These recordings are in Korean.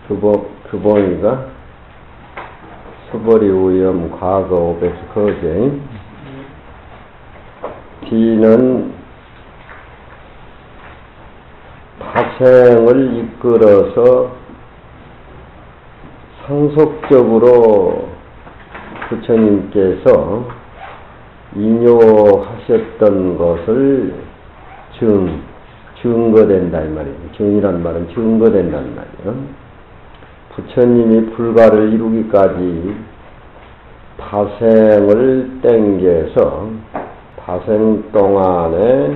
규봉이가 수벌이 오염 과거 오백스 거제. D는 파생을 이끌어서 상속적으로 부처님께서 인요하셨던 것을 증거된다 이 말이에요. 증이란 말은 증거된다는 말이에요. 부처님이 불가를 이루기까지 파생을 땡겨서 파생 동안에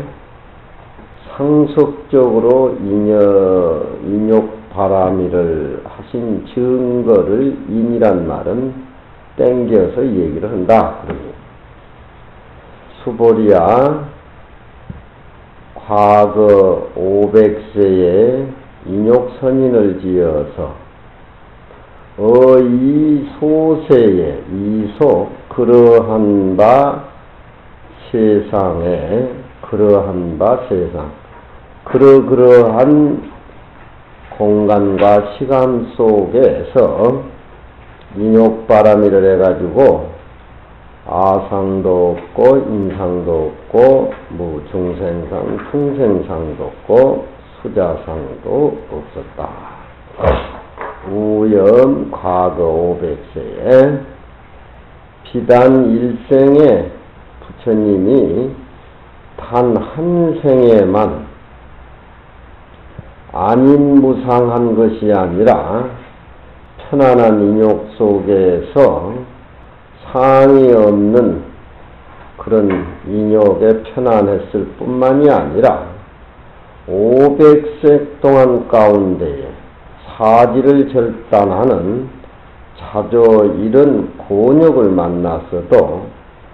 상속적으로 인욕바라미를 하신 증거를 인이란 말은 땡겨서 얘기를 한다. 수보리야 과거 500세에 인욕선인을 지어서 이 소세에 이소 그러한 바 세상에 그러한 바 세상 그러한 공간과 시간 속에서 인욕바라미를 해가지고 아상도 없고 인상도 없고 중생상 풍생상도 없고 수자상도 없었다. 우염 과거 500세에 비단 일생에 부처님이 단 한 생에만 안인무상한 것이 아니라 편안한 인욕 속에서 상이 없는 그런 인욕에 편안했을 뿐만이 아니라 500세 동안 가운데에 사지를 절단하는 자조 이런 곤욕을 만났어도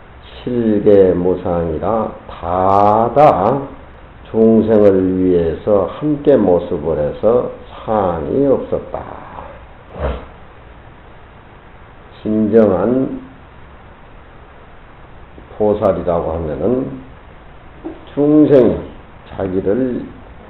실계무상이라 다다 중생을 위해서 함께 모습을 해서 상이 없었다. 진정한 보살이라고 하면은 중생이 자기를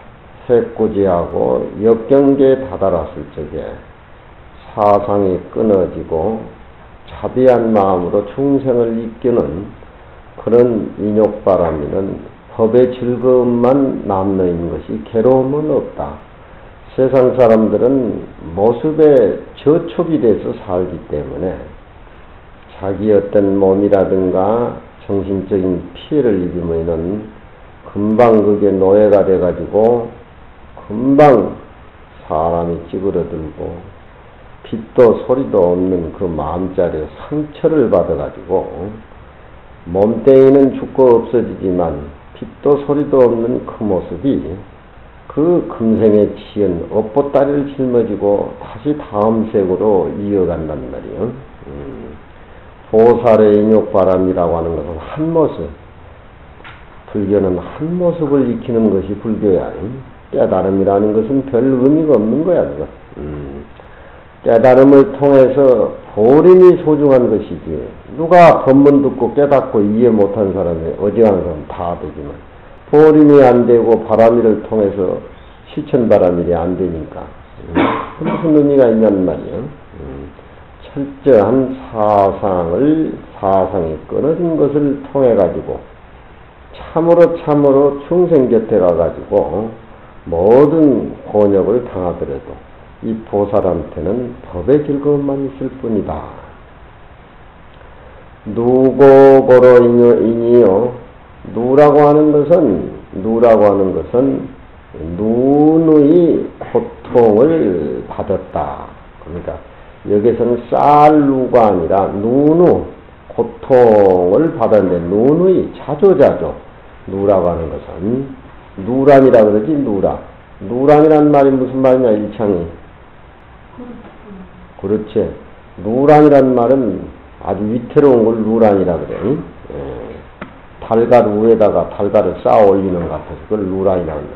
해코지하고 역경계에 다다랐을 적에 사상이 끊어지고 자비한 마음으로 중생을 이끄는 그런 인욕바라미는 법의 즐거움만 남는 것이 괴로움은 없다. 세상 사람들은 모습에 저촉이 돼서 살기 때문에 자기 어떤 몸이라든가 정신적인 피해를 입으면은 금방 그게 노예가 돼가지고 금방 사람이 찌그러들고 빛도 소리도 없는 그 마음자리에 상처를 받아가지고 몸뚱이는 죽고 없어지지만 빛도 소리도 없는 그 모습이 그 금생에 치은 업보따리를 짊어지고 다시 다음 세고로 이어간단 말이에요. 보살의 인욕바람이라고 하는 것은 한 모습, 불교는 한 모습을 익히는 것이 불교야. 깨달음이라는 것은 별 의미가 없는 거야. 그거. 깨달음을 통해서 보림이 소중한 것이지. 누가 법문 듣고 깨닫고 이해 못한 사람이 어지간한 사람 다 되지만 보림이 안 되고 바람이를 통해서 실천바람일이 안 되니까 무슨 의미가 있냐는 말이에요. 철저한 사상이 끊어진 것을 통해 가지고 참으로 중생 곁에 가가지고 모든 곤욕을 당하더라도 이 보살한테는 법의 즐거움만 있을 뿐이다. 누고고로 인이요. 누라고 하는 것은 눈의 고통을 받았다. 그러니까 여기서는 쌀누가 아니라 눈의 고통을 받았는데 눈의 자조자조 누라고 하는 것은 누란이라 그러지. 누란이란 말이 무슨 말이냐 일창이. 그렇지. 누란이란 말은 아주 위태로운 걸 누란이라 그래. 달걀 위에다가 달걀을 쌓아 올리는 것 같아서 그걸 누란이라 그래.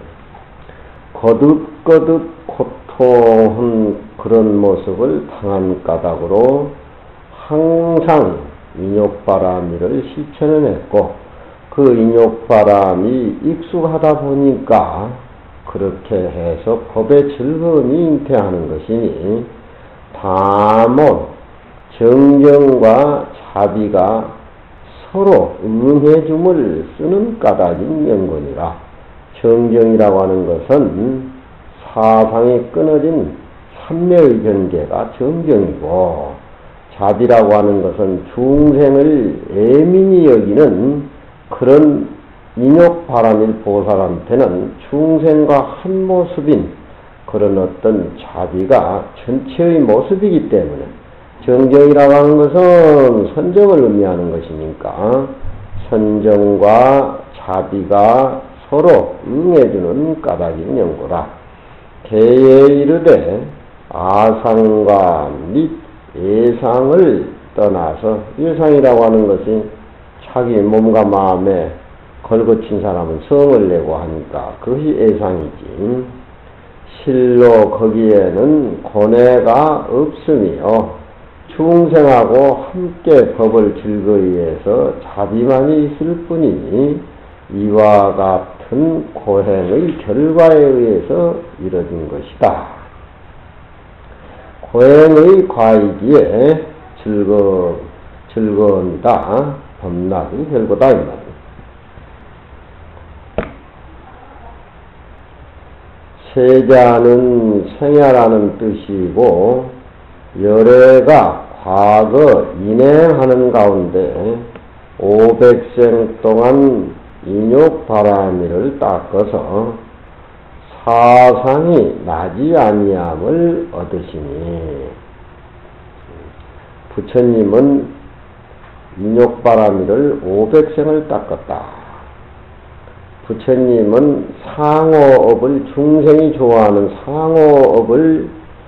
거듭거듭 고통한 그런 모습을 당한 까닭으로 항상 인욕바람이를 실천을 했고 그 인욕바람이 익숙하다 보니까 그렇게 해서 법의 즐거움이 잉태하는 것이니 다못 정정과 자비가 서로 응해줌을 쓰는 까닭인 연건이라. 정정이라고 하는 것은 사상이 끊어진 삼매의 경계가 정정이고, 자비라고 하는 것은 중생을 애민히 여기는 그런 인욕바람일 보살한테는 중생과 한 모습인 그런 어떤 자비가 전체의 모습이기 때문에, 정정이라고 하는 것은 선정을 의미하는 것이니까 선정과 자비가 서로 응해주는 까닭인 연고라. 개에 이르되 아상과 및 예상을 떠나서, 예상이라고 하는 것이 자기 몸과 마음에 걸거친 사람은 성을 내고 하니까 그것이 예상이지. 실로 거기에는 고뇌가 없으며 중생하고 함께 법을 즐거이 해서 자비만이 있을 뿐이니 이와 같은 고행의 결과에 의해서 이뤄진 것이다. 고행의 과이기에 즐거움이다. 법락의 결과다 이 말이야. 세자는 생야라는 뜻이고, 열애가 과거 인행하는 가운데 500생 동안 인욕바라미를 닦아서 사상이 나지 아니함을 얻으시니, 부처님은 인욕바라미를 500생을 닦았다. 부처님은 상호업을, 중생이 좋아하는 상호업을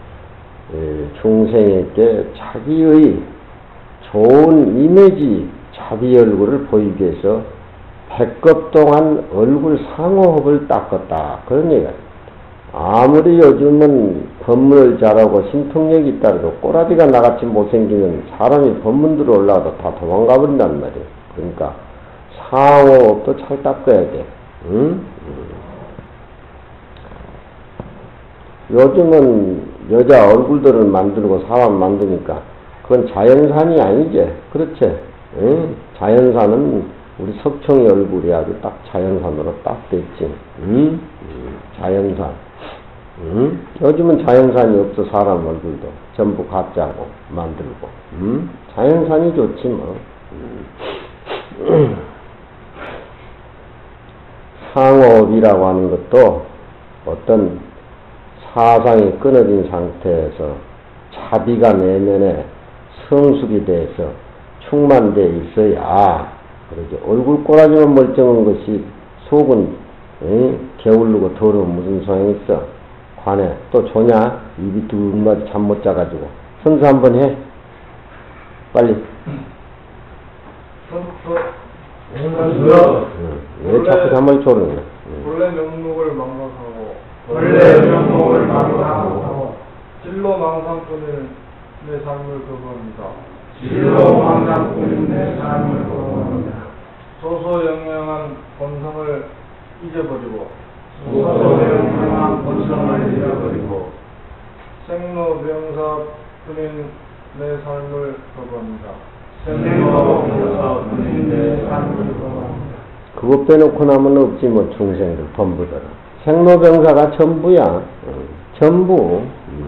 중생에게 자기의 좋은 이미지, 자기 얼굴을 보이기 위해서 100급 동안 얼굴 상호업을 닦았다. 그런 얘기가 있습니다. 아무리 요즘은 법문을 잘하고 신통력이 있다고 꼬라지가 나같이 못생기면 사람이 법문 들어 올라가도 다 도망가 버린단 말이에요. 그러니까 상호업도 잘 닦아야 돼. 응? 요즘은 여자 얼굴들을 만들고 사람 만드니까 그건 자연산이 아니지. 그렇지? 응? 자연산은 우리 석청이 얼굴이 아주 딱 자연산으로 딱 됐지. 응? 자연산. 응? 요즘은 자연산이 없어. 사람 얼굴도 전부 가짜고 만들고. 응? 자연산이 좋지 뭐. 상호업이라고 하는 것도 어떤 사상이 끊어진 상태에서 자비가 내면에 성숙이 돼서 충만되어 있어야 그러죠. 얼굴 꼬라지만 멀쩡한 것이 속은 게을르고 더러운 무슨 소용이 있어. 관에 또 조냐? 입이 두 마디 잠 못 자가지고 선수 한번 해. 빨리. 왜 자꾸 잠을 조르는 거야? 본래 명목을 망각하고 진로 망상뿐인 내 삶을 거부합니다. 소소영영한 본성을 잊어버리고 생로병사뿐인 내 삶을 거부합니다. 그거 빼놓고 나면 없지 뭐. 중생들 전부들은 생로병사가 전부야. 전부.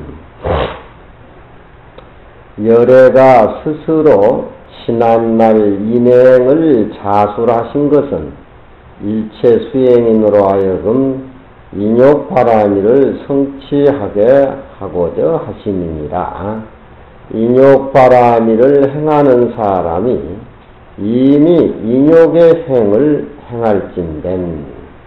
열애가 스스로 지난날 인행을 자술하신 것은 일체 수행인으로 하여금 인욕바라미를 성취하게 하고자 하시니라. 인욕바라미를 행하는 사람이 이미 인욕의 행을 행할진된,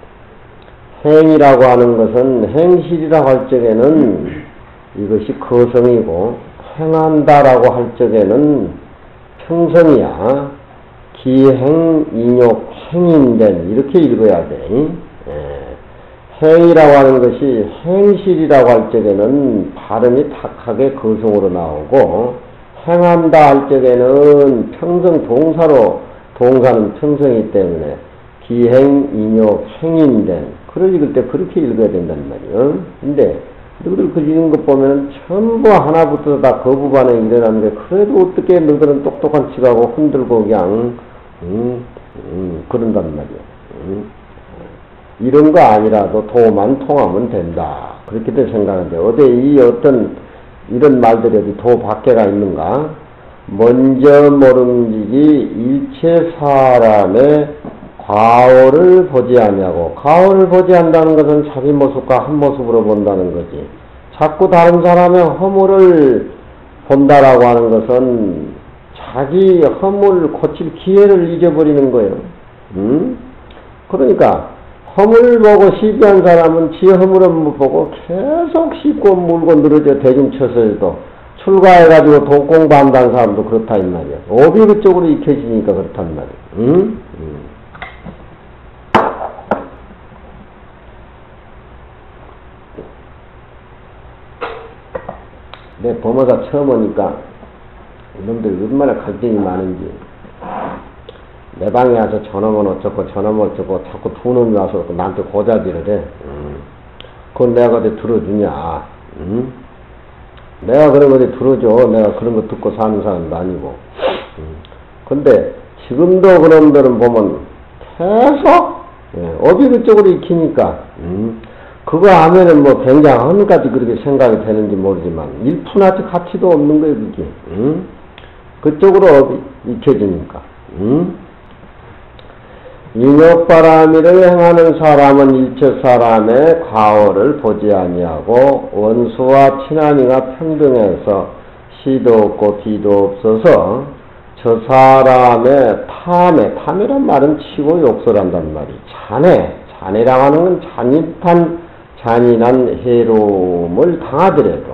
행이라고 하는 것은 행실이라고 할 적에는 이것이 거성이고, 행한다라고 할 적에는 평성이야. 기행, 인욕, 행인된 이렇게 읽어야 돼. 행이라고 하는 것이 행실이라고 할 적에는 발음이 탁하게 거성으로 나오고, 행한다 할 적에는 평성 동사로, 동사는 평성이기 때문에 기행, 인욕, 행인된 글을 읽을 때 그렇게 읽어야 된단 말이에요. 근데 너희들 글 읽는 것 보면 전부 하나부터 다 거부 반응이 일어나는데 그래도 어떻게 너희들은 똑똑한 척하고 흔들고 그냥 그런단 말이에요. 이런 거 아니라도 도만 통하면 된다. 그렇게들 생각하는데 어디 이 어떤 이런 말들이 어디 도 밖에가 있는가? 먼저 모름지기 일체 사람의 과오를 보지 아니하고, 과오를 보지 않는다는 것은 자기 모습과 한 모습으로 본다는 거지. 자꾸 다른 사람의 허물을 본다라고 하는 것은 자기 허물 고칠 기회를 잊어버리는 거예요. 그러니까 허물 보고 시비한 사람은 지 허물은 못 보고 계속 씹고 물고 늘어져 대중 쳐서도 출가해가지고 돈 공부한다는 사람도 그렇다 이 말이야. 업이 그쪽으로 익혀지니까 그렇단 말이야. 내 범어사 처음 오니까 이놈들 얼마나 갈등이 많은지. 내 방에 와서 저놈은 어쩌고 저놈은 어쩌고 자꾸 두 놈이 와서 나한테 고자질을 해. 그건 내가 어디 들어주냐. 내가 그런 거 어디 들어줘. 내가 그런 거 듣고 사는 사람도 아니고. 근데 지금도 그놈들은 보면 계속 업이 그쪽으로 익히니까 그거 하면은 뭐 굉장히 어느까지 그렇게 생각이 되는지 모르지만 일푼아치 가치도 없는 거예요 그게. 그쪽으로 업이 익혀지니까. 인욕바라미를 행하는 사람은 일체 사람의 과오를 보지 아니하고 원수와 친하니가 평등해서 시도 없고 비도 없어서 저 사람의 탐이란 말은 치고 욕설한단 말이에요. 잔해라고 하는 건 잔인한 해로움을 당하더라도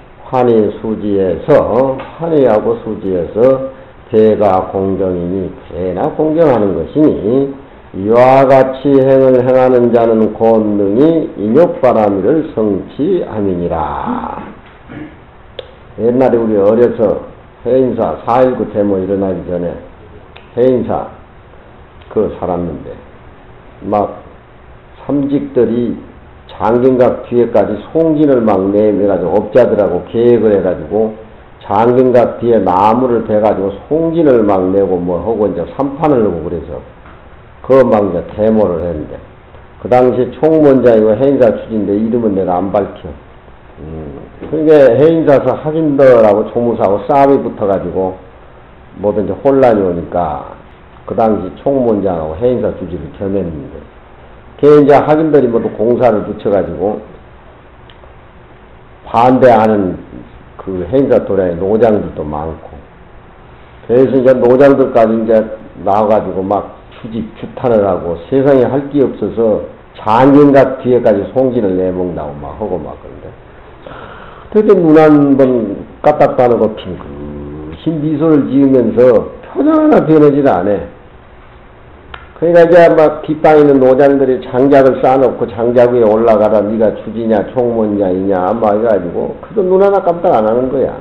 환희하고 수지에서 대가 공경이니 대나 공경하는 것이니 이와 같이 행을 행하는 자는 권능이 인욕바라미를 성취함이니라. 옛날에 우리 어려서 해인사 4.19 데모 일어나기 전에 해인사 살았는데 막 삼직들이 장경각 뒤에까지 송진을 막 내가지고 업자들하고 계획을 해가지고 장경각 뒤에 나무를 베가지고 송진을 막 내고 뭐 하고 이제 삼판을 하고 그래서 그거 막 이제 데모를 했는데 그 당시 총무원장이고 해인사 주지인데 이름은 내가 안 밝혀. 그러니까 해인사서 하긴더라고 총무사하고 싸움이 붙어가지고 뭐든지 혼란이 오니까 그 당시 총무원장하고 해인사 주지를 겸했는데 걔 이제 하긴들이 모두 공사를 붙여가지고 반대하는 그 해인사 도량의 노장들도 많고 그래서 이제 노장들까지 이제 나와가지고 막 규탄을 하고 세상에 할 게 없어서 장경각 뒤에까지 송진을 내먹는다고 막 하고 막 그런데 되게 눈 한 번 까딱도 안 하고 핑크신 미소를 지으면서 표정 하나 변하지를 않아. 그러니까 이제 막 뒷방에 있는 노장들이 장작을 쌓아놓고 장작 위에 올라가라 네가 주지냐 총무원장이냐 막 해가지고 그도 눈 하나 깜짝 안 하는 거야.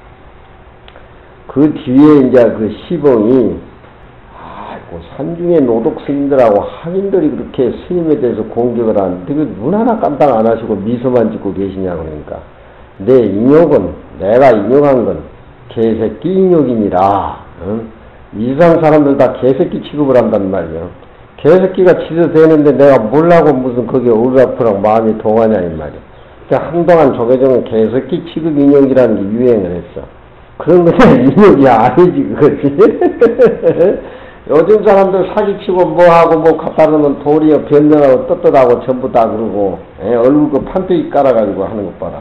그 뒤에 이제 그 시봉이 산중에 노독 스님들하고 하인들이 그렇게 스님에 대해서 공격을 하는데 눈 하나 깜짝 안 하시고 미소만 짓고 계시냐 그러니까 내 인욕은 내가 인욕한 건 개새끼 인욕이니라. 이상 사람들 다 개새끼 취급을 한단 말이야. 개새끼가 취급되는데 내가 뭘라고 무슨 거기에 울라프랑 마음이 동하냐 이 말이야. 그러니까 한동안 조계종은 개새끼 취급 인욕이라는 게 유행을 했어. 그런 것은 인욕이 아니지 그것이. 요즘 사람들 사기치고 뭐하고 뭐 갖다 놓으면 도리어 변명하고 떳떳하고 전부 다 그러고 얼굴 그 판때기 깔아가지고 하는 것 봐라.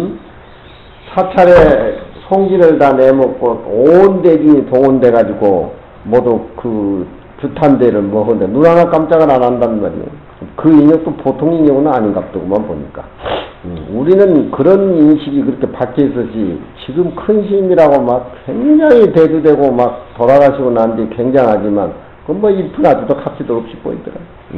사찰에 송진을 다 내먹고 온 대중이 동원돼가지고 모두 그 규탄대를 뭐 하는데 눈 하나 깜짝을 안 한단 말이에요. 그 인력도 보통 인력은 아닌갑더구만 보니까. 우리는 그런 인식이 그렇게 박혀 있었지 지금 큰 스님이라고 막 굉장히 대두되고 막 돌아가시고 난 뒤 굉장하지만 그건 뭐 일푼아치도 가치도 없이 보이더라.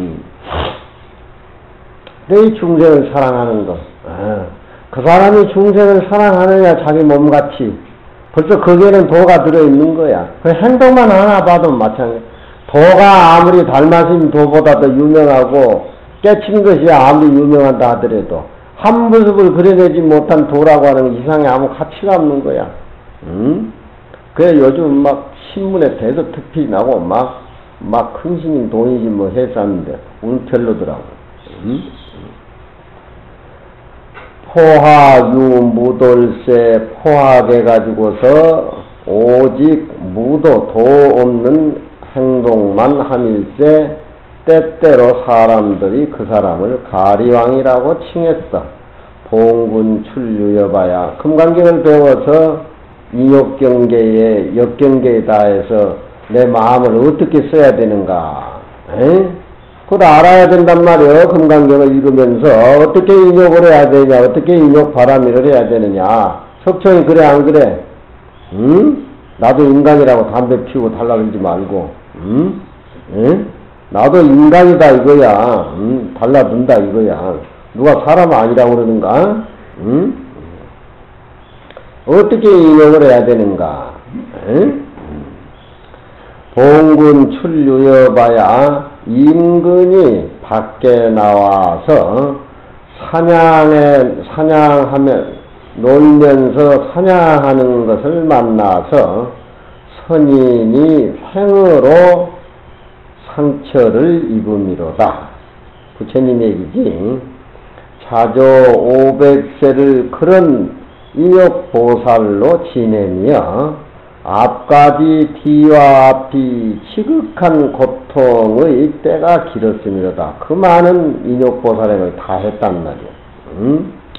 내 중생을 사랑하는 것. 그 사람이 중생을 사랑하느냐 자기 몸같이 벌써 거기에는 도가 들어있는 거야. 그 행동만 하나 봐도 마찬가지. 도가 아무리 달마신 도보다 더 유명하고 깨친 것이 아무리 유명하다 하더라도 한 모습을 그려내지 못한 도라고 하는 이상에 아무 가치가 없는 거야. 그래 요즘 막 신문에 대서특필 나고 막 큰 신인 돈이지 뭐 했었는데 오늘 별로더라고. 포화유 무돌세 포화해가지고서 오직 무도 도 없는 행동만 함일세 때때로 사람들이 그 사람을 가리왕이라고 칭했어. 봉군 출유여봐야 금강경을 배워서 인욕경계에 역경계에 다해서 내 마음을 어떻게 써야 되는가, 그걸 알아야 된단 말이에요. 금강경을 읽으면서 어떻게 인욕을 해야 되냐, 어떻게 인욕 바람일을 해야 되느냐. 석청이 그래 안 그래? 나도 인간이라고 담배 피우고 달라들지 말고, 나도 인간이다 이거야. 달라든다 이거야. 누가 사람 아니라고 그러는가? 어떻게 인욕을 해야 되는가? 봉군 출유여봐야 임근이 밖에 나와서 놀면서 사냥하는 것을 만나서 선인이 횡으로 상처를 입음이로다. 부처님 얘기지. 자조 500세를 그런 인욕보살로 지내며 앞까지 뒤와 앞이 지극한 고통의 때가 길었음이로다. 그 많은 인욕보살행을 다 했단 말이야.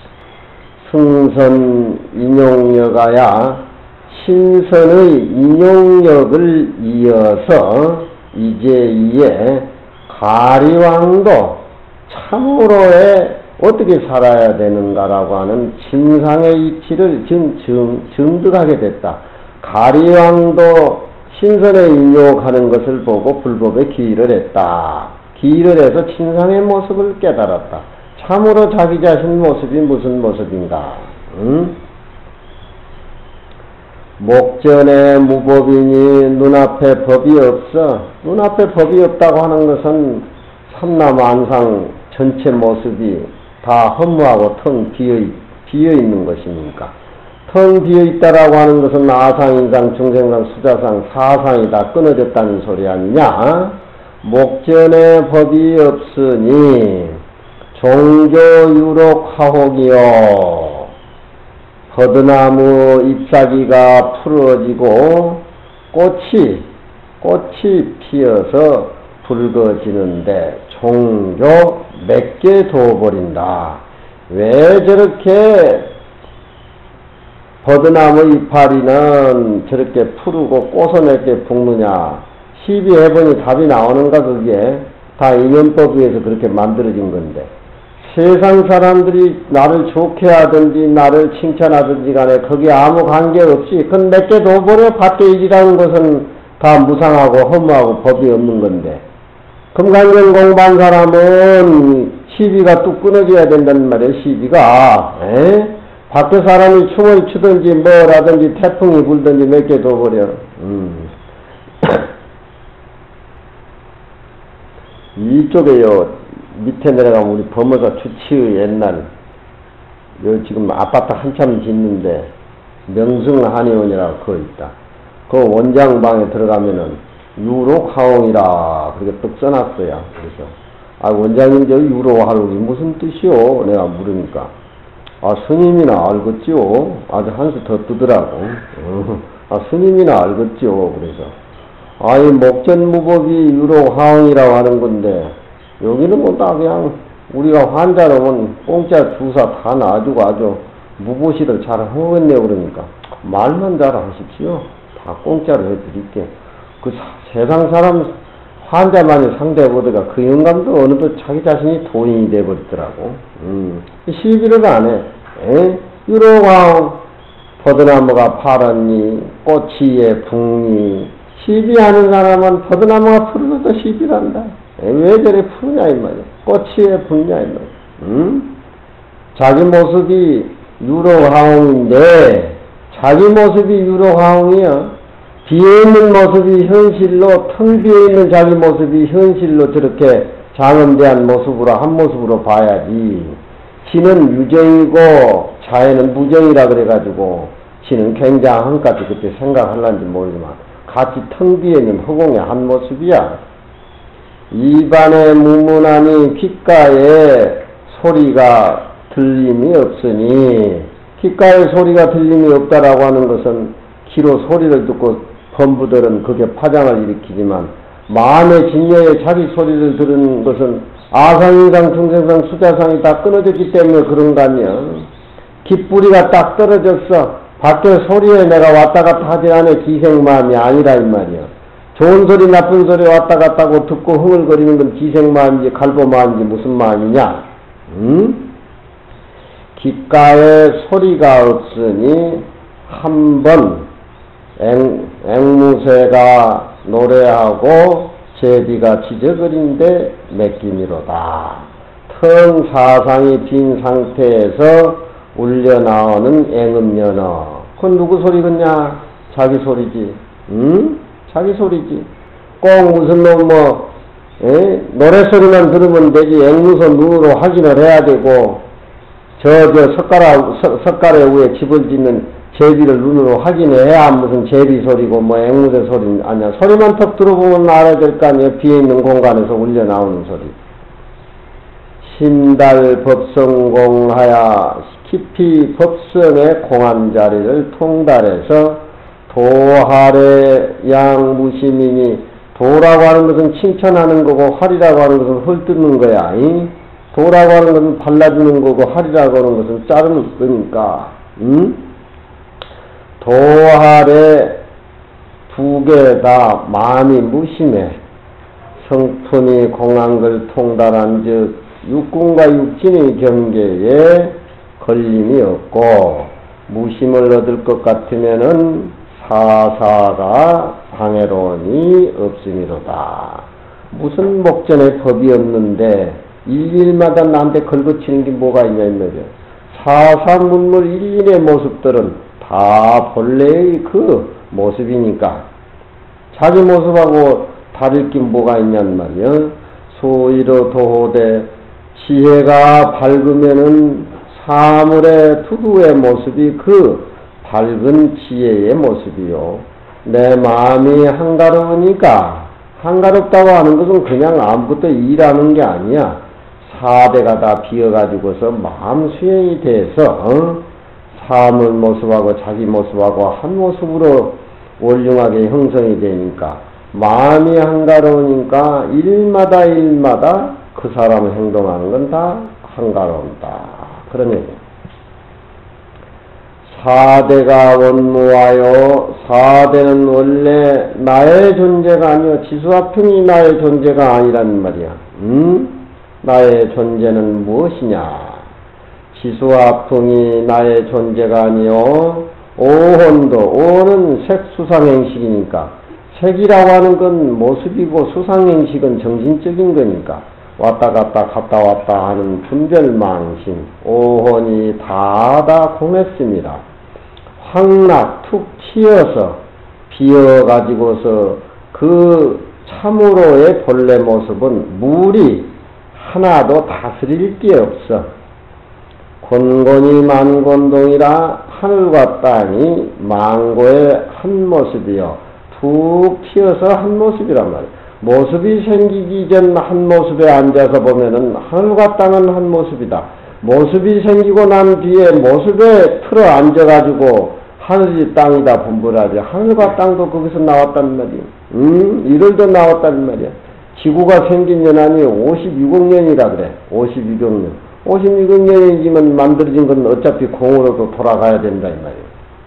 승선 인욕력하야 신선의 인욕력을 이어서 이제 이에 가리왕도 참으로의 어떻게 살아야 되는가라고 하는 진상의 이치를 증득하게 됐다. 가리왕도 신선에 인욕하는 것을 보고 불법에 기일을 했다. 기일을 해서 진상의 모습을 깨달았다. 참으로 자기 자신 모습이 무슨 모습인가? 목전에 무법이니 눈앞에 법이 없어. 눈앞에 법이 없다고 하는 것은 삼라만상 전체 모습이 다 허무하고 텅 비어있는 것이니까. 텅 비어있다라고 하는 것은 아상, 인상, 중생상, 수자상, 사상이 다 끊어졌다는 소리 아니냐? 목전에 법이 없으니 종교유록하옥이요. 버드나무 잎사귀가 풀어지고 꽃이 피어서 붉어지는데 종교 몇 개 둬버린다. 왜 저렇게 버드나무 이파리는 저렇게 푸르고 꽃은 몇 개 붓느냐. 시비해보니 답이 나오는가. 그게 다 인연법 위에서 그렇게 만들어진 건데, 세상 사람들이 나를 좋게 하든지 나를 칭찬하든지 간에 거기에 아무 관계없이 그건 몇 개 둬버려. 밖에 일이라는 것은 다 무상하고 허무하고 법이 없는 건데, 금강경 공부한 사람은 시비가 뚝 끊어져야 된다는 말이에요. 시비가. 밖에 사람이 춤을 추든지 뭐라든지 태풍이 불든지 몇 개 둬버려. 이쪽에요, 밑에 내려가면 우리 범어사 주치의 옛날, 요 지금 아파트 한참 짓는데 명승한의원이라고 그거 있다. 그 원장방에 들어가면은 유록하옹이라 그렇게 떡 써놨어요. 그래서 원장님 저 유록하옹이 무슨 뜻이요? 내가 물으니까 스님이나 알겠지요. 아주 한수 더 뜨더라고. 스님이나 알겠지요. 그래서 목전무법이 유록하옹이라고 하는 건데, 여기는 뭐 다 그냥 우리가 환자로는 공짜 주사 다 놔주고 아주 무보시를 잘 하겠네. 그러니까 말만 잘 하십시오. 다 공짜로 해드릴게. 그 세상 사람 환자만이 상대보다가 그 영감도 어느덧 자기 자신이 돈이 돼버리더라고. 시비를 안 해. 유로왕 버드나무가 파랗니 꽃이에 붕니. 시비하는 사람은 버드나무가 푸르고도 시비를 한다. 왜 저래 푸르냐 이 말이야. 꽃이에 붕냐 이 말이야. 자기 모습이 유로왕인데 자기 모습이 유로왕이야. 비어있는 모습이 현실로, 텅 비어있는 자기 모습이 현실로 저렇게 장엄대한 모습으로 한 모습으로 봐야지. 지는 유정이고 자애는 무정이라 그래가지고 지는 굉장한 것까지 그때 생각할란지 모르지만 같이 텅 비어있는 허공의 한 모습이야. 입안에 무문하니 귓가에 소리가 들림이 없으니, 귓가에 소리가 들림이 없다라고 하는 것은 귀로 소리를 듣고 범부들은 그게 파장을 일으키지만 마음의 진여에 자기 소리를 들은 것은 아상이상 중생상 수자상이 다 끊어졌기 때문에 그런 거 아니야. 귓뿌리가 딱 떨어졌어. 밖에 소리에 내가 왔다 갔다 하지 않아. 기생마음이 아니라 이 말이야. 좋은 소리 나쁜 소리 왔다 갔다 하고 듣고 흥얼거리는 건 기생마음인지 갈보마음인지 무슨 마음이냐. 귓가에 소리가 없으니 한번 앵무새가 노래하고 제비가 지저거린데 맡기미로다. 텅 사상이 빈 상태에서 울려나오는 앵음연어. 그건 누구 소리겠냐? 자기 소리지. 자기 소리지. 꼭 무슨 노래소리만 들으면 되지. 앵무새 눈으로 확인을 해야 되고, 석가래 위에 집을 짓는 제비를 눈으로 확인해야 무슨 제비 소리고 앵무새 소리 아니야. 소리만 턱 들어보면 알아야 될 거 아니야. 비어있는 공간에서 울려 나오는 소리. 신달 법성공하야 깊이 법성의 공한 자리를 통달해서 도할의 양무심이니, 도라고 하는 것은 칭찬하는 거고 활이라고 하는 것은 헐뜯는 거야. 도라고 하는 것은 발라주는 거고 활이라고 하는 것은 자르는 거니까. 도할의 두 개 다 마음이 무심해. 성품이 공한 걸 통달한 즉 육군과 육진의 경계에 걸림이 없고, 무심을 얻을 것 같으면은 사사가 방해론이 없음이로다. 무슨 목전에 법이 없는데 일일마다 나한테 걸거치는 게 뭐가 있냐 이 말이야. 사사문물 일일의 모습들은 다 본래의 그 모습이니까 자기 모습하고 다를 게 뭐가 있냔 말이야. 소위로 도호대 지혜가 밝으면은 사물의 투두의 모습이 그 밝은 지혜의 모습이요. 내 마음이 한가로우니까, 한가롭다고 하는 것은 그냥 아무것도 일하는 게 아니야. 사대가 다 비어가지고서 마음 수행이 돼서 사물 모습하고 자기 모습하고 한 모습으로 원륭하게 형성이 되니까 마음이 한가로우니까 일마다 그 사람 행동하는 건 다 한가로운다. 그런 얘기야. 사대가 원무하여, 사대는 원래 나의 존재가 아니요 지수화풍이 나의 존재가 아니란 말이야. 나의 존재는 무엇이냐? 지수화풍이 나의 존재가 아니요 오혼도, 오는 색수상행식이니까 색이라고 하는 건 모습이고 수상행식은 정신적인 거니까 왔다 갔다 하는 분별망신, 오혼이 다다 공했습니다. 황락 툭 튀어서 비어가지고서 그 참으로의 본래 모습은 물이 하나도 다스릴 게 없어. 곤곤이 만곤동이라 하늘과 땅이 망고의 한 모습이요 툭 튀어서 한 모습이란 말이야. 모습이 생기기 전 한 모습에 앉아서 보면은 하늘과 땅은 한 모습이다. 모습이 생기고 난 뒤에 모습에 틀어 앉아가지고 하늘이 땅이다 분별하지. 하늘과 땅도 거기서 나왔단 말이야. 이럴도 나왔단 말이야. 지구가 생긴 연한이 56억 년이라 그래. 56억 년. 56억 년이지만 만들어진 건 어차피 공으로도 돌아가야 된다 이 말이야.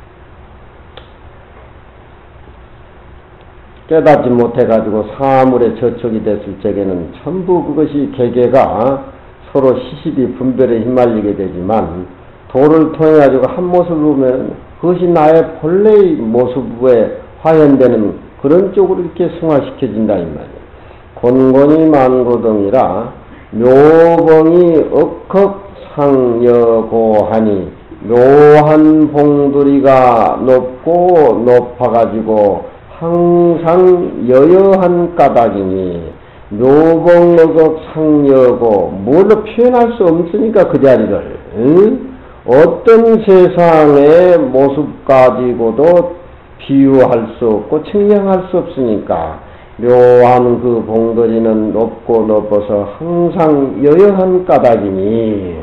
깨닫지 못해가지고 사물에 저촉이 됐을 적에는 전부 그것이 개개가 서로 시시비 분별에 휘말리게 되지만 도를 통해가지고 한 모습을 보면 그것이 나의 본래의 모습에 화현되는 그런 쪽으로 이렇게 승화시켜진다 이 말이야. 곤곤이 만고등이라 묘봉이 억헉 상여고하니 묘한 봉두리가 높고 높아가지고 항상 여여한 까닭이니 묘복노급 상여고 뭘로 표현할 수 없으니까 그 자리를 어떤 세상의 모습 가지고도 비유할 수 없고 측량할 수 없으니까 묘한 그 봉더리는 높고 높아서 항상 여여한 까닭이니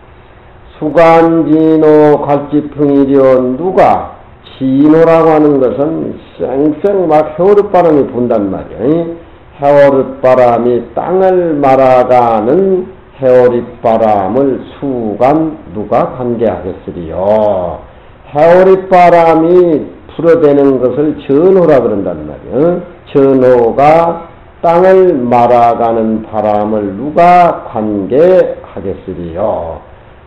수간진호 갈지풍이려 누가 진호라고 하는 것은 쌩쌩 막 해오룻바람이 분단 말이야. 해오룻바람이 땅을 말아가는 해오릿바람을 수간 누가 관계하겠으리요. 해오릿바람이 불어대는 것을 전호라 그런단 말이야. 전호가 땅을 말아가는 바람을 누가 관계하겠으리요.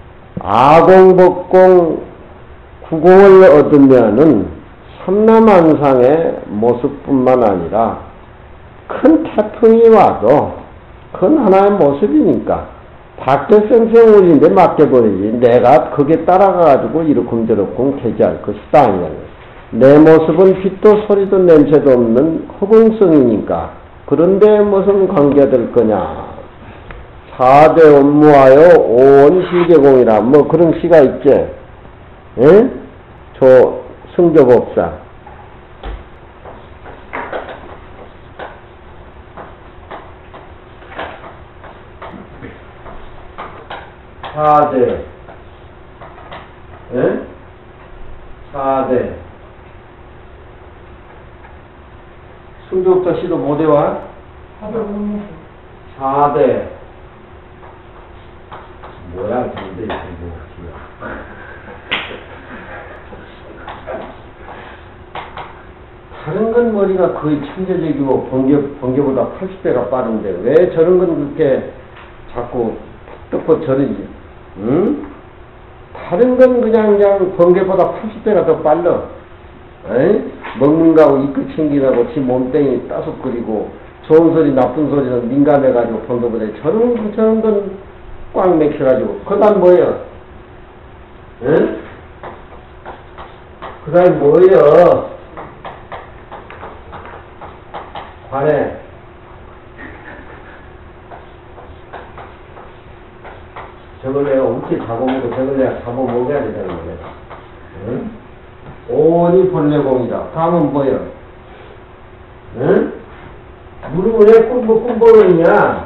아공복공 구공을 얻으면은 삼라만상의 모습뿐만 아니라 큰 태풍이 와도 그건 하나의 모습이니까 밖에 쌩쌩울인데 맡겨버리지 내가 그게 따라가가지고 이렇게 저렇게 개지할 것이다. 내 모습은 빛도 소리도 냄새도 없는 허공성이니까 그런데 무슨 관계가 될 거냐. 4대 업무하여 5원 실계공이라 뭐 그런 시가 있지. 예? 저 승조법사 4대 예? 4대 승조법사 시도 못 외워? 4대 뭐야 근데 이거 다른 건 머리가 거의 천재적이고 번개보다 80배가 빠른데 왜 저런 건 그렇게 자꾸 뜯고 저러지? 응? 다른 건 그냥 번개보다 80배가 더 빨라. 에이? 먹는 거하고 이끝 챙기라고 지 몸뚱이 따숩거리고 좋은 소리 나쁜 소리는 민감해가지고 번개보다 저런 건 꽉 맥혀가지고 그다음 뭐예요? 응? 그다음 뭐예요? 관해 저걸 내가 어떻게 잡아먹고 저걸 내가 잡아먹어야 되는 거네. 응? 오니 본래공이다. 다음은 뭐야? 응? 무릎을 왜 꿈벅꿈벅 있냐?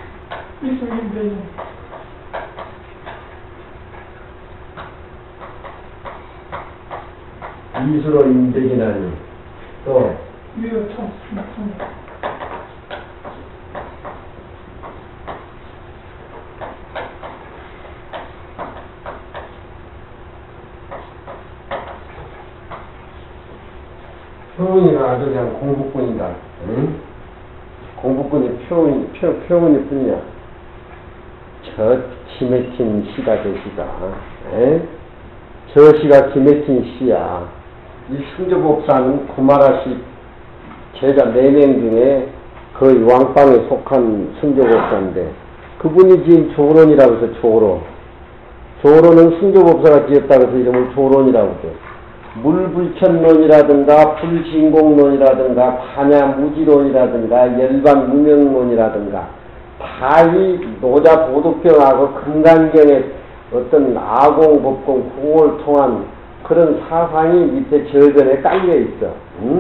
이수로 인백이라니. 또 표현이가 아주 그냥 공부꾼이다. 응? 공부꾼이 표현이 뿐이야. 저 기맥힌 시가 저 시가. 에? 저 시가 기맥힌 시야. 이 승조법사는 구마라씨 제자 4명 중에 거의 왕빵에 속한 승조법사인데 그분이 지은 조론이라고 해서 조론은 승조법사가 지었다고 해서 이름을 조론이라고 해. 물불천론이라든가 불진공론이라든가 반야무지론이라든가 열반무명론이라든가 다 이 노자 도덕경하고 금강경의 어떤 아공법공 구공을 통한 그런 사상이 밑에 절변에 깔려있어.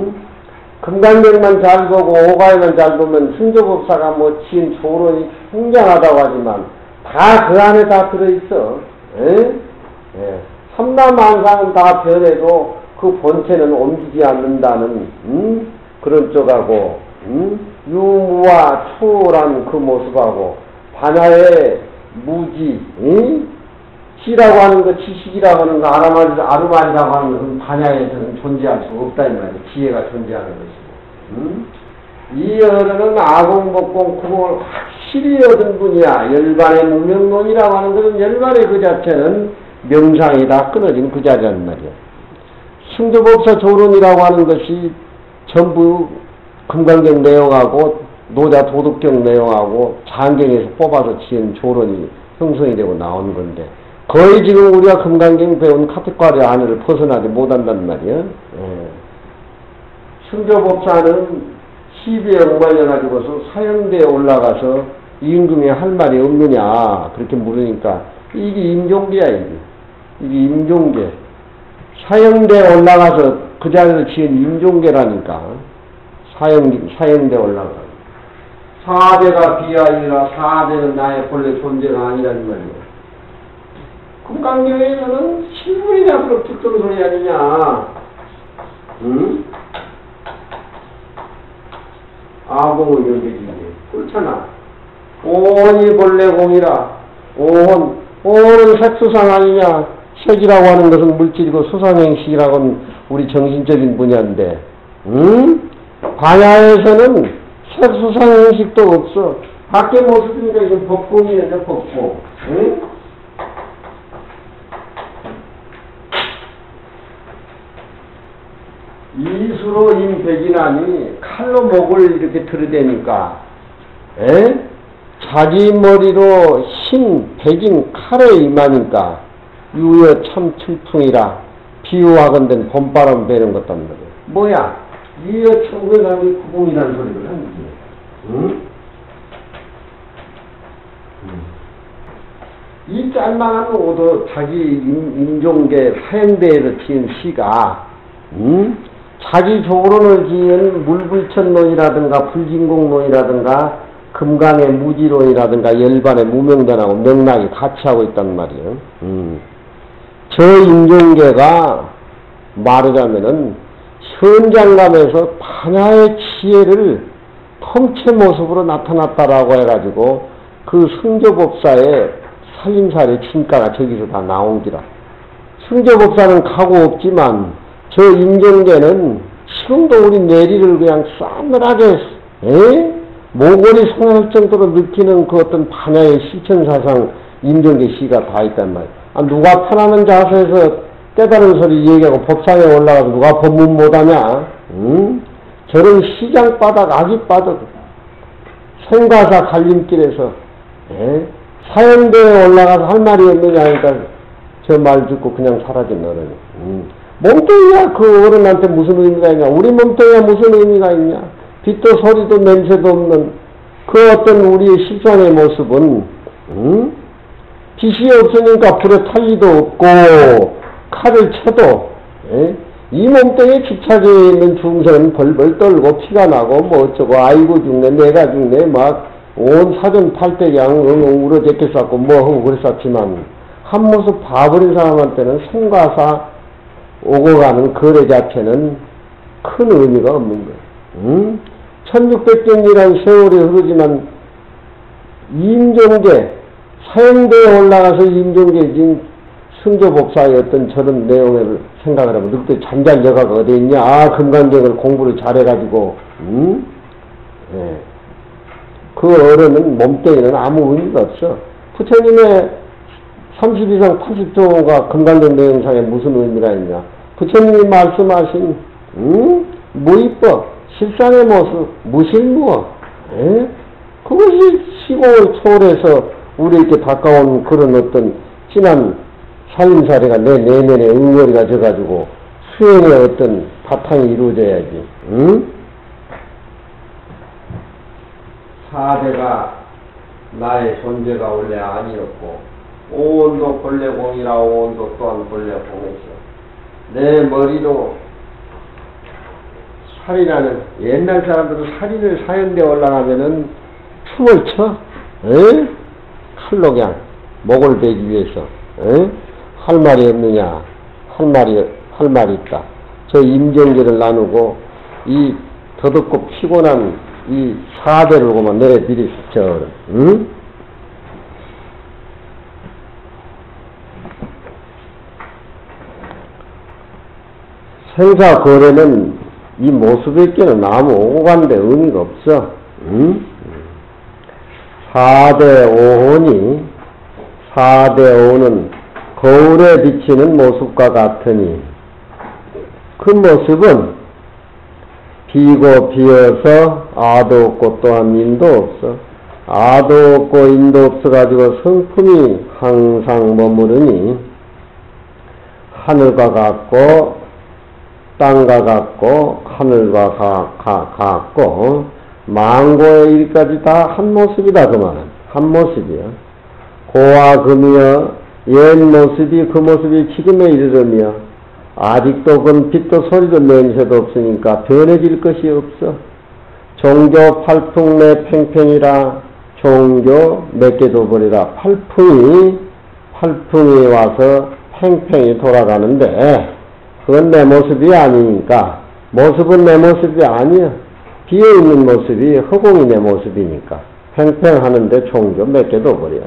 금강경만 잘 보고 오가에만 잘 보면 승조법사가 뭐 지은 조론이 굉장하다고 하지만 다 그 안에 다 들어있어. 예. 삼라만상은 다 변해도 그 본체는 옮기지 않는다는 그런 쪽하고 유무와 초월한 그 모습하고 반야의 무지 지라고 하는 거 지식이라고 하는 거 아르마리라고 하는 것은 반야에서는 존재할 수가 없다 이 말이야. 지혜가 존재하는 것이고 이 어른은 아공복공 구공을 확실히 얻은 분이야. 열반의 무명론이라고 하는 것은 열반의 그 자체는 명상이 다 끊어진 그 자리란 말이야. 승조법사 조론이라고 하는 것이 전부 금강경 내용하고 노자 도덕경 내용하고 장경에서 뽑아서 지은 조론이 형성이 되고 나온 건데 거의 지금 우리가 금강경 배운 카테고리 안을 벗어나지 못한단 말이야. 승조법사는 시비에 얽말려가지고서 사형대에 올라가서 임금이 할 말이 없느냐 그렇게 물으니까 이게 임종계야. 이게 임종계. 사형대에 올라가서 그 자리를 지은 임종계라니까. 사형대에 올라가. 사대가 비하이라. 사대는 나의 본래 존재가 아니라는 말이야. 금강경에서는 신분이냐 그런 특정 소리 아니냐. 응? 아공의 경계지. 그렇잖아. 오온이 본래 공이라. 오온은 색수상 아니냐. 색이라고 하는 것은 물질이고 수상행식이라고는 우리 정신적인 분야인데, 응? 반야에서는 색수상행식도 없어. 밖의 모습이니까 이건 법공이야, 법공. 응? 이수로 임백이나니 칼로 목을 이렇게 들이대니까 자기 머리로 흰 백인 칼에 임하니까 유여 참 칠풍이라 비유하건된 봄바람 배는 것단 말이야. 뭐야? 유여 천근함이 구공이라는 소리를 하는 거지. 응? 이 짤막한 오도 자기 임종계 사형대에서 지은 시가 자기 조론을 지은 물불천론이라든가 불진공론이라든가 금강의 무지론이라든가 열반의 무명단하고 명락이 같이 하고 있단 말이에요. 저 임종계가 말하자면은 현장감에서 반야의 지혜를 통체 모습으로 나타났다라고 해가지고 그 승조법사의 살림살의 진가가 저기서 다 나온 기라. 승조법사는 가고 없지만 저 임종계는 지금도 우리 내리를 그냥 싸늘하게 모골이 송할 정도로 느끼는 그 어떤 반야의 실천사상 임종계 시가 다 있단 말이야. 누가 편하는 자세에서 깨달은 소리 얘기하고 법상에 올라가서 누가 법문 못하냐? 저런 시장바닥 아기바닥 생과사 갈림길에서 사형대에 올라가서 할 말이 없느냐 하니까 저 말 듣고 그냥 사라진 어른이. 몸뚱이야 그 어른한테 무슨 의미가 있냐. 우리 몸뚱이야 무슨 의미가 있냐. 빛도 소리도 냄새도 없는 그 어떤 우리의 실상의 모습은 빛이 없으니까 불에 탈 리도 없고 칼을 쳐도 이 몸뚱이에 집착해 있는 중생은 벌벌 떨고 피가 나고 뭐 어쩌고 아이고 죽네 내가 죽네 막 온 사전 팔대양 울어제껴 쌌고 뭐 하고 그랬었지만 한 모습 봐버린 사람한테는 생과사 오고 가는 거래 자체는 큰 의미가 없는 거예요. 1600년이라는 세월이 흐르지만 임종계 사형대에 올라가서 임종계 승조법사의 어떤 저런 내용을 생각을 하면 늑대 잠잘 여가가 어디 있냐. 금강경을 공부를 잘해가지고 그 어른은 몸뚱이는 아무 의미가 없어. 부처님의 30 이상 80조가 금강경 내용상에 무슨 의미가 있냐. 부처님이 말씀하신 무이법 실상의 모습 무실무어 그것이 시공을 초월해서 우리에게 가까운 그런 어떤 진한 살림사례가 내 내면에 응어리가 져가지고 수행의 어떤 바탕이 이루어져야지. 사대가 나의 존재가 원래 아니었고 오온도 본래 공이라 오온도 또한 본래 공이죠. 내 머리로 살인하는 옛날 사람들은 살인을 사형대에 올라가면은 춤을 춰. 칼로 그냥 목을 베기 위해서. 할 말이 없느냐. 할 말이 있다. 저 임종계를 나누고 이 더덥고 피곤한 이 사대를 보면 내려드리시죠. 생사 거래는 이 모습에게는 아무 오고 간데 의미가 없어. 4대 5혼이 4대 5는 거울에 비치는 모습과 같으니 그 모습은 비고 비어서 아도 없고 또한 인도 없어. 아도 없고 인도 없어가지고 성품이 항상 머무르니 하늘과 같고 땅과 같고 하늘과 같고 망고의 일까지 다 한 모습이다 그 말은. 한 모습이야. 고와 금이여 옛 모습이 그 모습이 지금에 이르르며 아직도 그 빛도 소리도 냄새도 없으니까 변해질 것이 없어. 종교 팔풍내 팽팽이라 종교 몇 개도 버리라. 팔풍이 와서 팽팽히 돌아가는데 그건 내 모습이 아니니까. 모습은 내 모습이 아니야. 비어있는 모습이 허공이 내 모습이니까 팽팽하는데 종교 몇 개도 버려.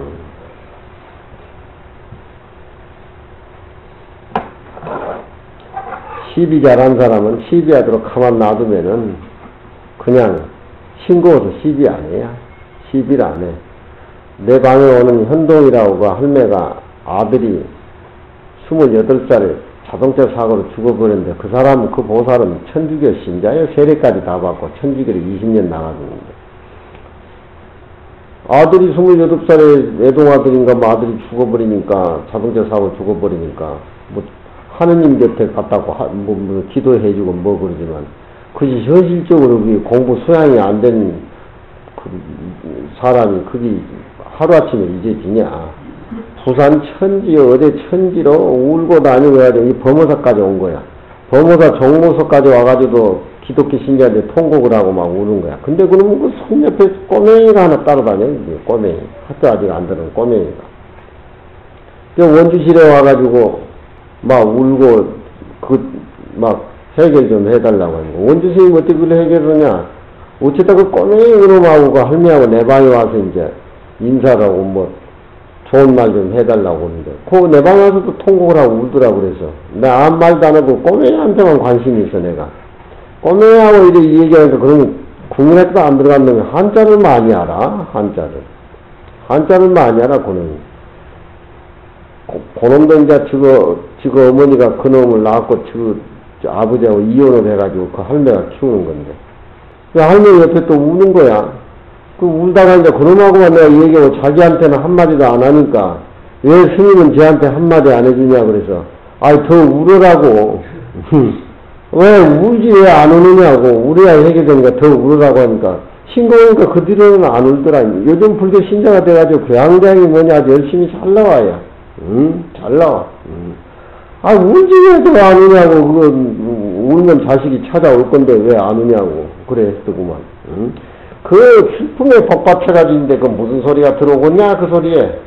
시비 잘한 사람은 시비하도록 가만 놔두면은 그냥 싱거워서 시비 안 해야. 시비를 안 해. 내 방에 오는 현동이라고 할매가 아들이 28살에 자동차 사고로 죽어버렸는데 그 사람은 그 보살은 천주교 신자예요. 세례까지 다 받고 천주교를 20년 나가는데 아들이 28살에 애동아들인가 뭐 아들이 죽어버리니까 자동차 사고 죽어버리니까 뭐 하느님 곁에 갔다고 뭐 기도해주고 뭐 그러지만 그것이 현실적으로 공부 소양이 안 된 그 사람이 그게 하루아침에 잊어지냐. 부산 천지 어디 천지로 울고 다니고 해가지고 이 범어사까지 온 거야. 범어사 정모서까지 와가지고 기독교 신자한테 통곡을 하고 막 우는 거야. 근데 그러면 그 손 옆에 꼬맹이가 하나 따라다녀. 꼬맹이. 학교 아직 안 들은 꼬맹이가. 원주실에 와가지고 막 울고 막 해결 좀 해달라고 하는 거. 원주스님 어떻게 그걸 해결하냐. 어쩌다 그 꼬맹이 그놈하고 할매하고 내 방에 와서 이제 인사를 하고 뭐 좋은 말 좀 해달라고 하는데 그 내 방에 와서도 통곡을 하고 울더라고. 그래서 나 아무 말도 안 하고 꼬맹이한테만 관심이 있어. 내가 꼬맹이하고 이렇게 얘기하니까 그러면 국민학교도 안 들어갔는데 한자를 많이 알아. 한자를 많이 알아. 그놈도 이제 지금 어머니가 그놈을 낳았고 저 아버지하고 이혼을 해가지고 그 할매가 키우는 건데 그 할매 옆에 또 우는 거야. 그 울다가 이제 그놈하고만 내가 얘기하고 자기한테는 한마디도 안 하니까 왜 스님은 쟤한테 한마디 안 해주냐 그래서 아이 더 울으라고. 왜 울지 왜 안 우느냐고. 울어야 해결되니까 더 울으라고 하니까 싱거우니까 그 뒤로는 안 울더라. 요즘 불교 신자가 돼가지고 교양장이 뭐냐 아주 열심히 잘 나와요. 잘 나와. 아, 울지 왜 더 안 우냐고. 그거 울면 자식이 찾아올 건데 왜 안 우냐고. 그래 했더구만. 그 슬픔에 복받쳐가지는데 그 무슨 소리가 들어오겠냐 그 소리에.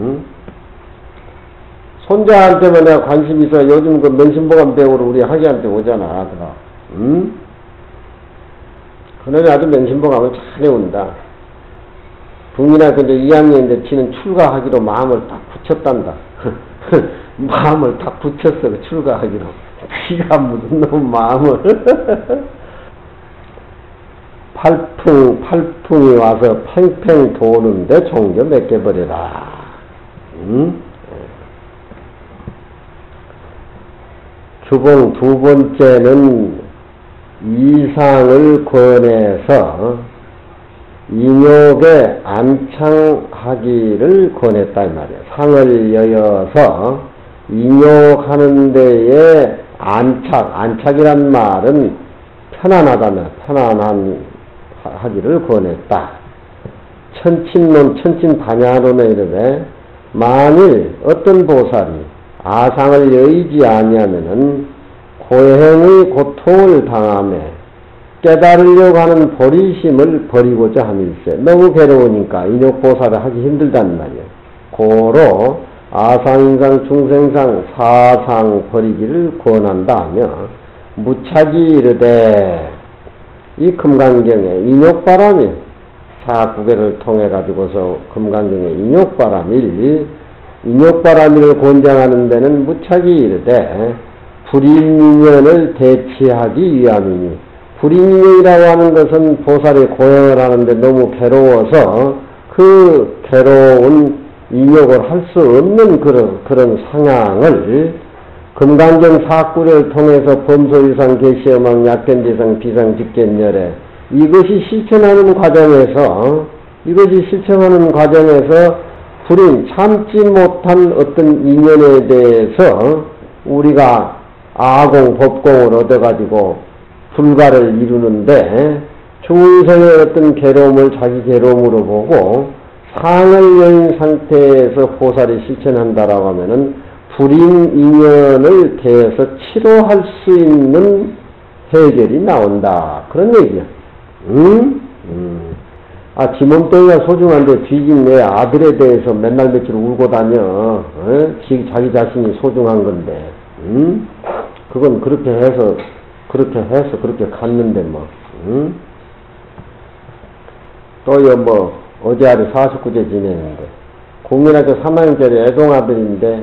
손자한테만 내가 관심 있어. 요즘 그 명심보감 배우러 우리 하기한테 오잖아 아들아. 그놈이 아주 명심보감을 잘 해온다. 북민학교 이제 2학년인데 지는 출가하기로 마음을 딱 붙였단다. 마음을 딱 붙였어. 그 출가하기로. 기가 무슨 놈 마음을. 팔풍이 와서 팽팽 도는데 종교 몇 개 버려라. 주봉 두 번째는 이상을 권해서 인욕에 안창하기를 권했다 이 말이야. 상을 여여서 인욕하는 데에 안착이란 말은 편안하다며 편안한 하기를 권했다. 천친반야론에 이르되 만일 어떤 보살이 아상을 여의지 아니하면은 고행의 고통을 당하며 깨달으려고 하는 보리심을 버리고자 함일세. 너무 괴로우니까 인욕보살을 하기 힘들단 말이야. 고로 아상인상 중생상 사상 버리기를 권한다 하며 무차기 이르되 이 금강경에 인욕바람이 사구계를 통해 가지고서 금강경에 인욕바람이를 권장하는 데는 무차기 이르되 불인인연을 대치하기 위함이니 불인인연이라고 하는 것은 보살이 고행을 하는데 너무 괴로워서 그 괴로운 인욕을 할 수 없는 그런 상황을 금강경 사구를 통해서 범소유상 계시어망 약견지상 비상 직견열에 이것이 실천하는 과정에서 불인 참지 못한 어떤 인연에 대해서 우리가 아공, 법공을 얻어가지고 불가를 이루는데 중생의 어떤 괴로움을 자기 괴로움으로 보고 상을 여인 상태에서 호사를 실천한다라고 하면은 불임 인연을 대해서 치료할 수 있는 해결이 나온다. 그런 얘기야. 지 몸뚱이가 소중한데 뒤진 내 아들에 대해서 맨날 며칠 울고 다녀. 자기 자신이 소중한 건데. 그건 그렇게 해서 그렇게 갔는데 뭐. 또요 뭐 어제 아래 49제 지내는데 국민학교 3학년짜리 애동아들인데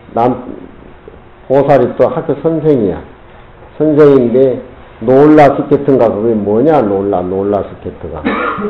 보살이 또 학교 선생이야. 선생인데 놀라 스케트인가 그게 뭐냐 놀라 스케트가.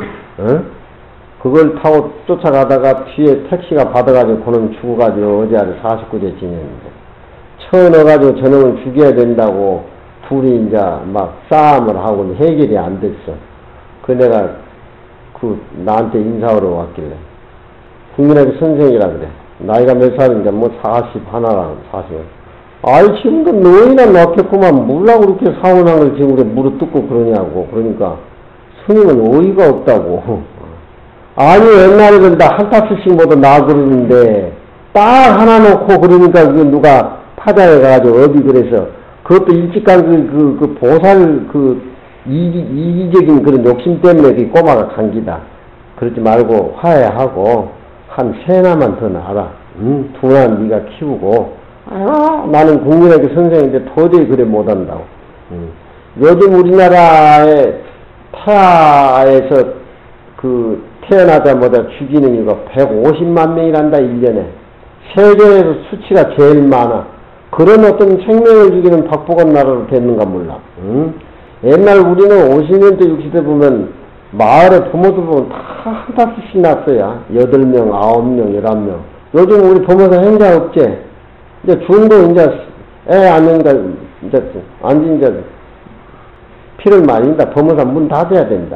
그걸 타고 쫓아가다가 뒤에 택시가 받아가지고 그놈 죽어가지고 어제 아래 49제 지냈는데 쳐 넣어가지고 저놈을 죽여야 된다고 둘이 이제 막 싸움을 하고 해결이 안 됐어. 그 내가 나한테 인사하러 왔길래 국민학교 선생이라 그래. 나이가 몇 살인데 뭐 41랑 40. 아이 지금도 너희나 낳겠구만 물라고 그렇게 사원한 걸 지금 그래 무릎 뜯고 그러냐고. 그러니까 스님은 어이가 없다고. 아니 옛날에는 다 한 타수씩 모두 나 그러는데 딱 하나 놓고 그러니까 그 누가 파자에 가가지고 어디 그래서 그것도 일찍간 그 보살 이기적인 그런 욕심 때문에 그 꼬마가 감기다. 그러지 말고 화해하고 한 세나만 더 낳아라. 두나는 네가 키우고. 나는 국민학교 선생인데 도저히 그래 못한다고. 요즘 우리나라의 태아에서 태어나자마자 죽이는 이유가 150만 명이란다 1년에. 세계에서 수치가 제일 많아. 그런 어떤 생명을 죽이는 박복한 나라로 됐는가 몰라. 옛날 우리는 50년대 60대 보면 마을에 부모들 보면 다 한 타수씩 낳았어요. 8명, 9명, 11명. 요즘 우리 부모들 행자 없지? 이제 중도 이제 애 안는가 이제 앉은 이제 피를 말린다. 부모사 문 닫아야 된다.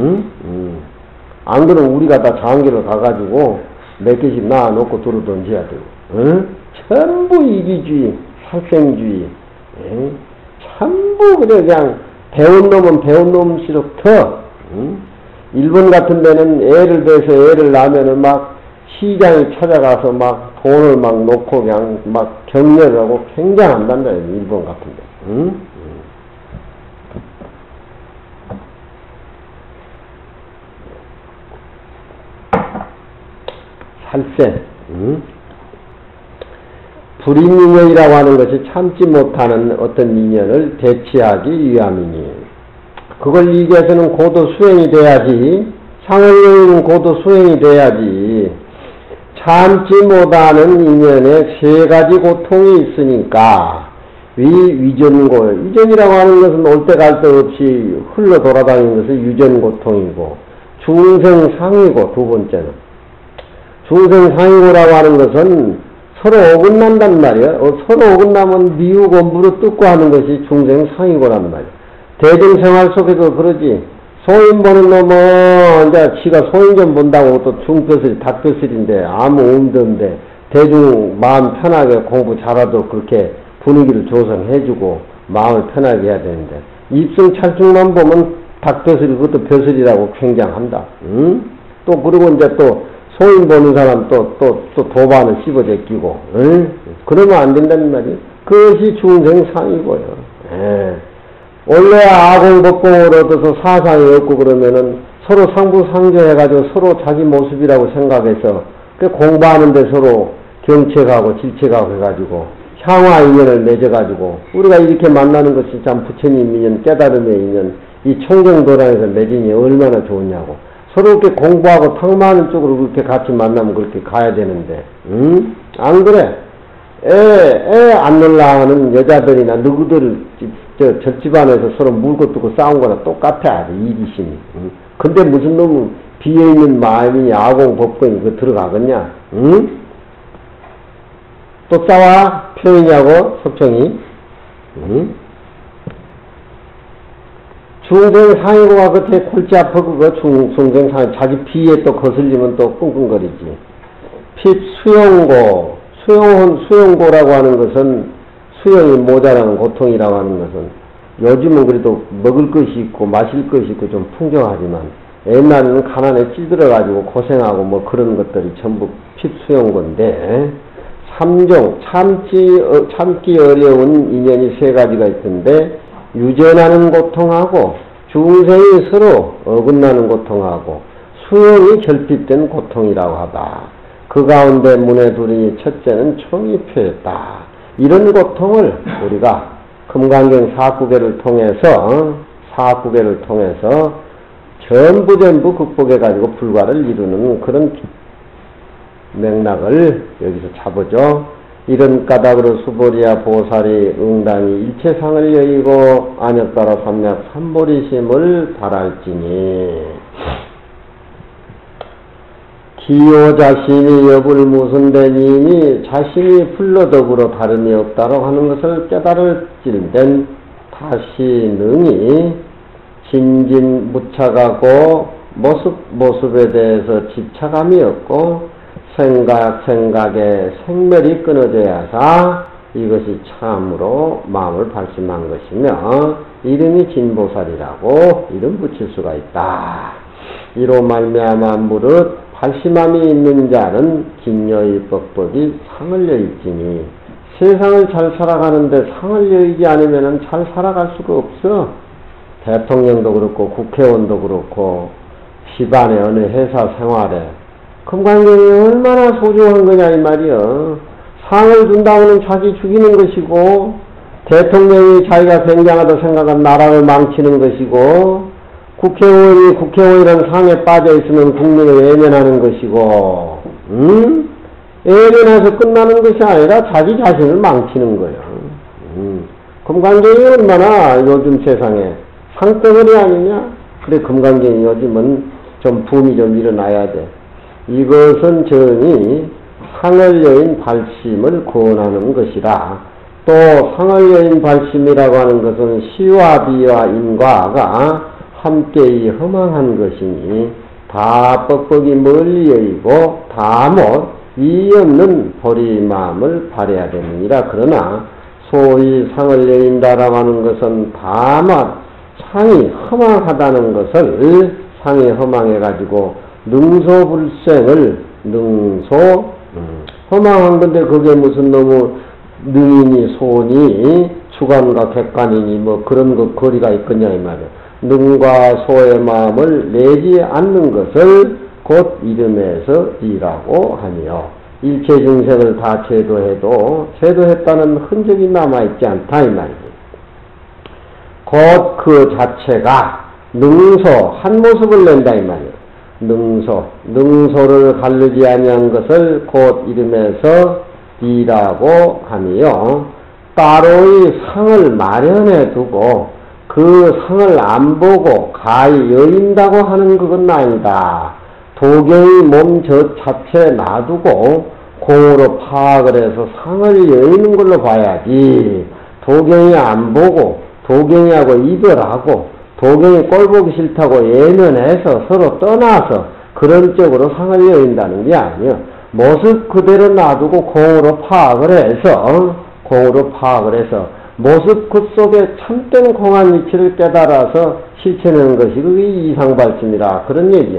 안 그러면 우리가 다 장기로 가가지고 몇 개씩 낳아놓고 들어 던져야 되고. 전부 이기주의, 살생주의. 전부 그냥 배운 놈은 배운 놈일수록 더. 일본 같은 데는 애를 대서 애를 낳으면은 막 시장에 찾아가서 막 돈을 막 놓고 그냥 막 격려를 하고 굉장한단다. 일본 같은 데. 살세. 불임인연이라고 하는 것이 참지 못하는 어떤 인연을 대치하기 위함이니 그걸 이겨서는 고도 수행이 돼야지. 상을여인은 고도 수행이 돼야지. 참지 못하는 인연에 세 가지 고통이 있으니까 위전고. 위전이라고 하는 것은 올 때 갈 데 없이 흘러 돌아다니는 것은 유전고통이고 중생상이고 두 번째는 중생상이고라고 하는 것은 서로 어긋난단 말이야. 서로 어긋나면 미우고 무릎 뜯고 하는 것이 중생상이고란 말이야. 대중생활 속에도 그러지. 소인 보는 놈은 이제 지가 소인 좀 본다고 또 중벼슬이 닭벼슬인데 아무 의미도 없는데 대중 마음 편하게 공부 잘하도록 그렇게 분위기를 조성해주고 마음을 편하게 해야 되는데 입승 찰중만 보면 닭벼슬이 그것도 벼슬이라고 굉장한다. 또 그리고 이제 또 소인 보는 사람 또 도반을 씹어제끼고, 그러면 안 된다는 말이에요. 그것이 중생상이고요. 원래 아공법공을 얻어서 사상이 없고 그러면은 서로 상부상조해가지고 서로 자기 모습이라고 생각해서 그 공부하는데 서로 경책하고 질책하고 해가지고 향화 인연을 맺어가지고 우리가 이렇게 만나는 것이 참 부처님 인연, 깨달음의 인연, 이 청정도량에서 맺으니 얼마나 좋으냐고. 서로 이렇게 공부하고 탕마하는 쪽으로 그렇게 같이 만나면 그렇게 가야 되는데, 안 그래? 애 안 놀라 하는 여자들이나 누구들, 절집안에서 서로 물고 뜯고 싸운 거나 똑같아, 이기심이. 근데 무슨 놈은 비어있는 마음이 아공, 법공이 그 들어가겠냐? 또 싸워? 표현이하고 석청이. 중생상이고가 그때 골치 아프고 그 중생상 자기 피에 또 거슬리면 또 끙끙거리지. 수용고라고 하는 것은 수용이 모자라는 고통이라고 하는 것은 요즘은 그래도 먹을 것이 있고 마실 것이 있고 좀 풍족하지만 옛날에는 가난에 찌들어가지고 고생하고 뭐 그런 것들이 전부 필수용 건데 삼종, 참기 어려운 인연이 세 가지가 있던데 유전하는 고통하고 중생이 서로 어긋나는 고통하고 수용이 결핍된 고통이라고 하다. 그 가운데 문에 두르니 첫째는 총이표였다. 이런 고통을 우리가 금강경 사구계를 통해서 전부 극복해가지고 불과를 이루는 그런 맥락을 여기서 잡으죠. 이런 까닭으로 수보리야 보살이 응당이 일체상을 여의고 안역따라 삼약 삼보리심을 바랄지니 기요 자신이 여불 무슨되니 자신이 불러덕으로 다름이 없다고 하는 것을 깨달을 찔된 다시 능히 진진 무착하고 모습에 대해서 집착함이 없고 생각에 생멸이 끊어져야 하사 이것이 참으로 마음을 발심한 것이며 이름이 진보살이라고 이름 붙일 수가 있다. 이로 말미암아 무릇 발심함이 있는 자는 긴여의 법법이 상을 여의지니 세상을 잘 살아가는데 상을 여의지 않으면 잘 살아갈 수가 없어. 대통령도 그렇고 국회의원도 그렇고 집안의 어느 회사 생활에 금강경이 얼마나 소중한 거냐 이 말이여. 상을 준다고는 자기 죽이는 것이고 대통령이 자기가 굉장하다 생각한 나라를 망치는 것이고 국회의원이 국회의원이라는 상에 빠져있으면 국민을 외면하는 것이고 외면해서 끝나는 것이 아니라 자기 자신을 망치는 거예요. 금강경이 얼마나 요즘 세상에 상덩어리 아니냐? 그래 금강경이 요즘은 좀 붐이 좀 일어나야 돼. 이것은 정이 상을 여인 발심을 권하는 것이라. 또 상을 여인 발심이라고 하는 것은 시와 비와 인과가 함께 허망한 것이니 다 뻑뻑이 멀리 여의고 다 못 이 없는 보리 마음을 발해야 되느니라. 그러나 소위 상을 여인다라고 하는 것은 다만 상이 허망하다는 것을 상이 허망해가지고 능소불생을 허망한 건데 그게 무슨 너무 능이니 소니 주관과 객관이니 뭐 그런 것 거리가 있겠냐 이 말이야. 능과 소의 마음을 내지 않는 것을 곧 이름에서 이라고 하며 일체 중생을 다 제도해도 제도했다는 흔적이 남아있지 않다 이 말이지. 곧 그 자체가 능소 한 모습을 낸다 이 말이야. 능소를 가르지 아니한 것을 곧 이름에서 이라고 하며 따로의 상을 마련해 두고 그 상을 안 보고 가히 여인다고 하는 그건 아니다. 도경의 몸 저 자체에 놔두고 공으로 파악을 해서 상을 여의는 걸로 봐야지. 도경이 안 보고 도경이하고 이별하고 도경이 꼴보기 싫다고 예면해서 서로 떠나서 그런 쪽으로 상을 여인다는 게 아니요. 모습 그대로 놔두고 공으로 파악을 해서 모습 그 속에 참된 공한 이치를 깨달아서 실천하는 것이 그게 이상발심이라 그런 얘기야.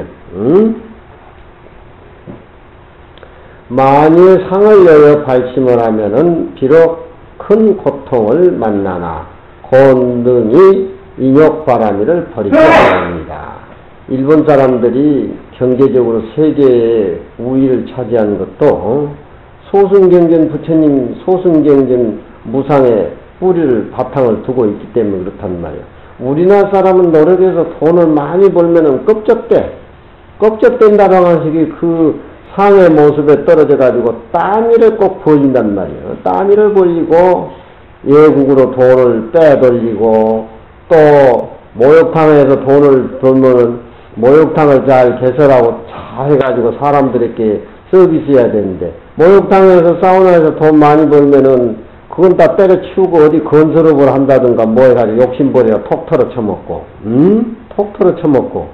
만일 상을 여여 발심을 하면은 비록 큰 고통을 만나나 곤등이 인욕바람이를 버리게 됩니다. 일본 사람들이 경제적으로 세계의 우위를 차지한 것도 소승경전 부처님 소승경전 무상의 뿌리를 바탕을 두고 있기 때문에 그렇단 말이야. 우리나라 사람은 노력해서 돈을 많이 벌면은 껍적된다라는 식이 그 상의 모습에 떨어져 가지고 땀이를 꼭 벌린단 말이에요. 땀이를 벌리고 외국으로 돈을 빼돌리고 또 목욕탕에서 돈을 벌면은 목욕탕을 잘 개설하고 잘 해가지고 사람들에게 서비스해야 되는데 목욕탕에서 사우나에서 돈 많이 벌면은 그건 다 때려치우고 어디 건설업을 한다든가 뭐 해가지고 욕심부리가 톡 털어 쳐먹고 톡 털어 쳐먹고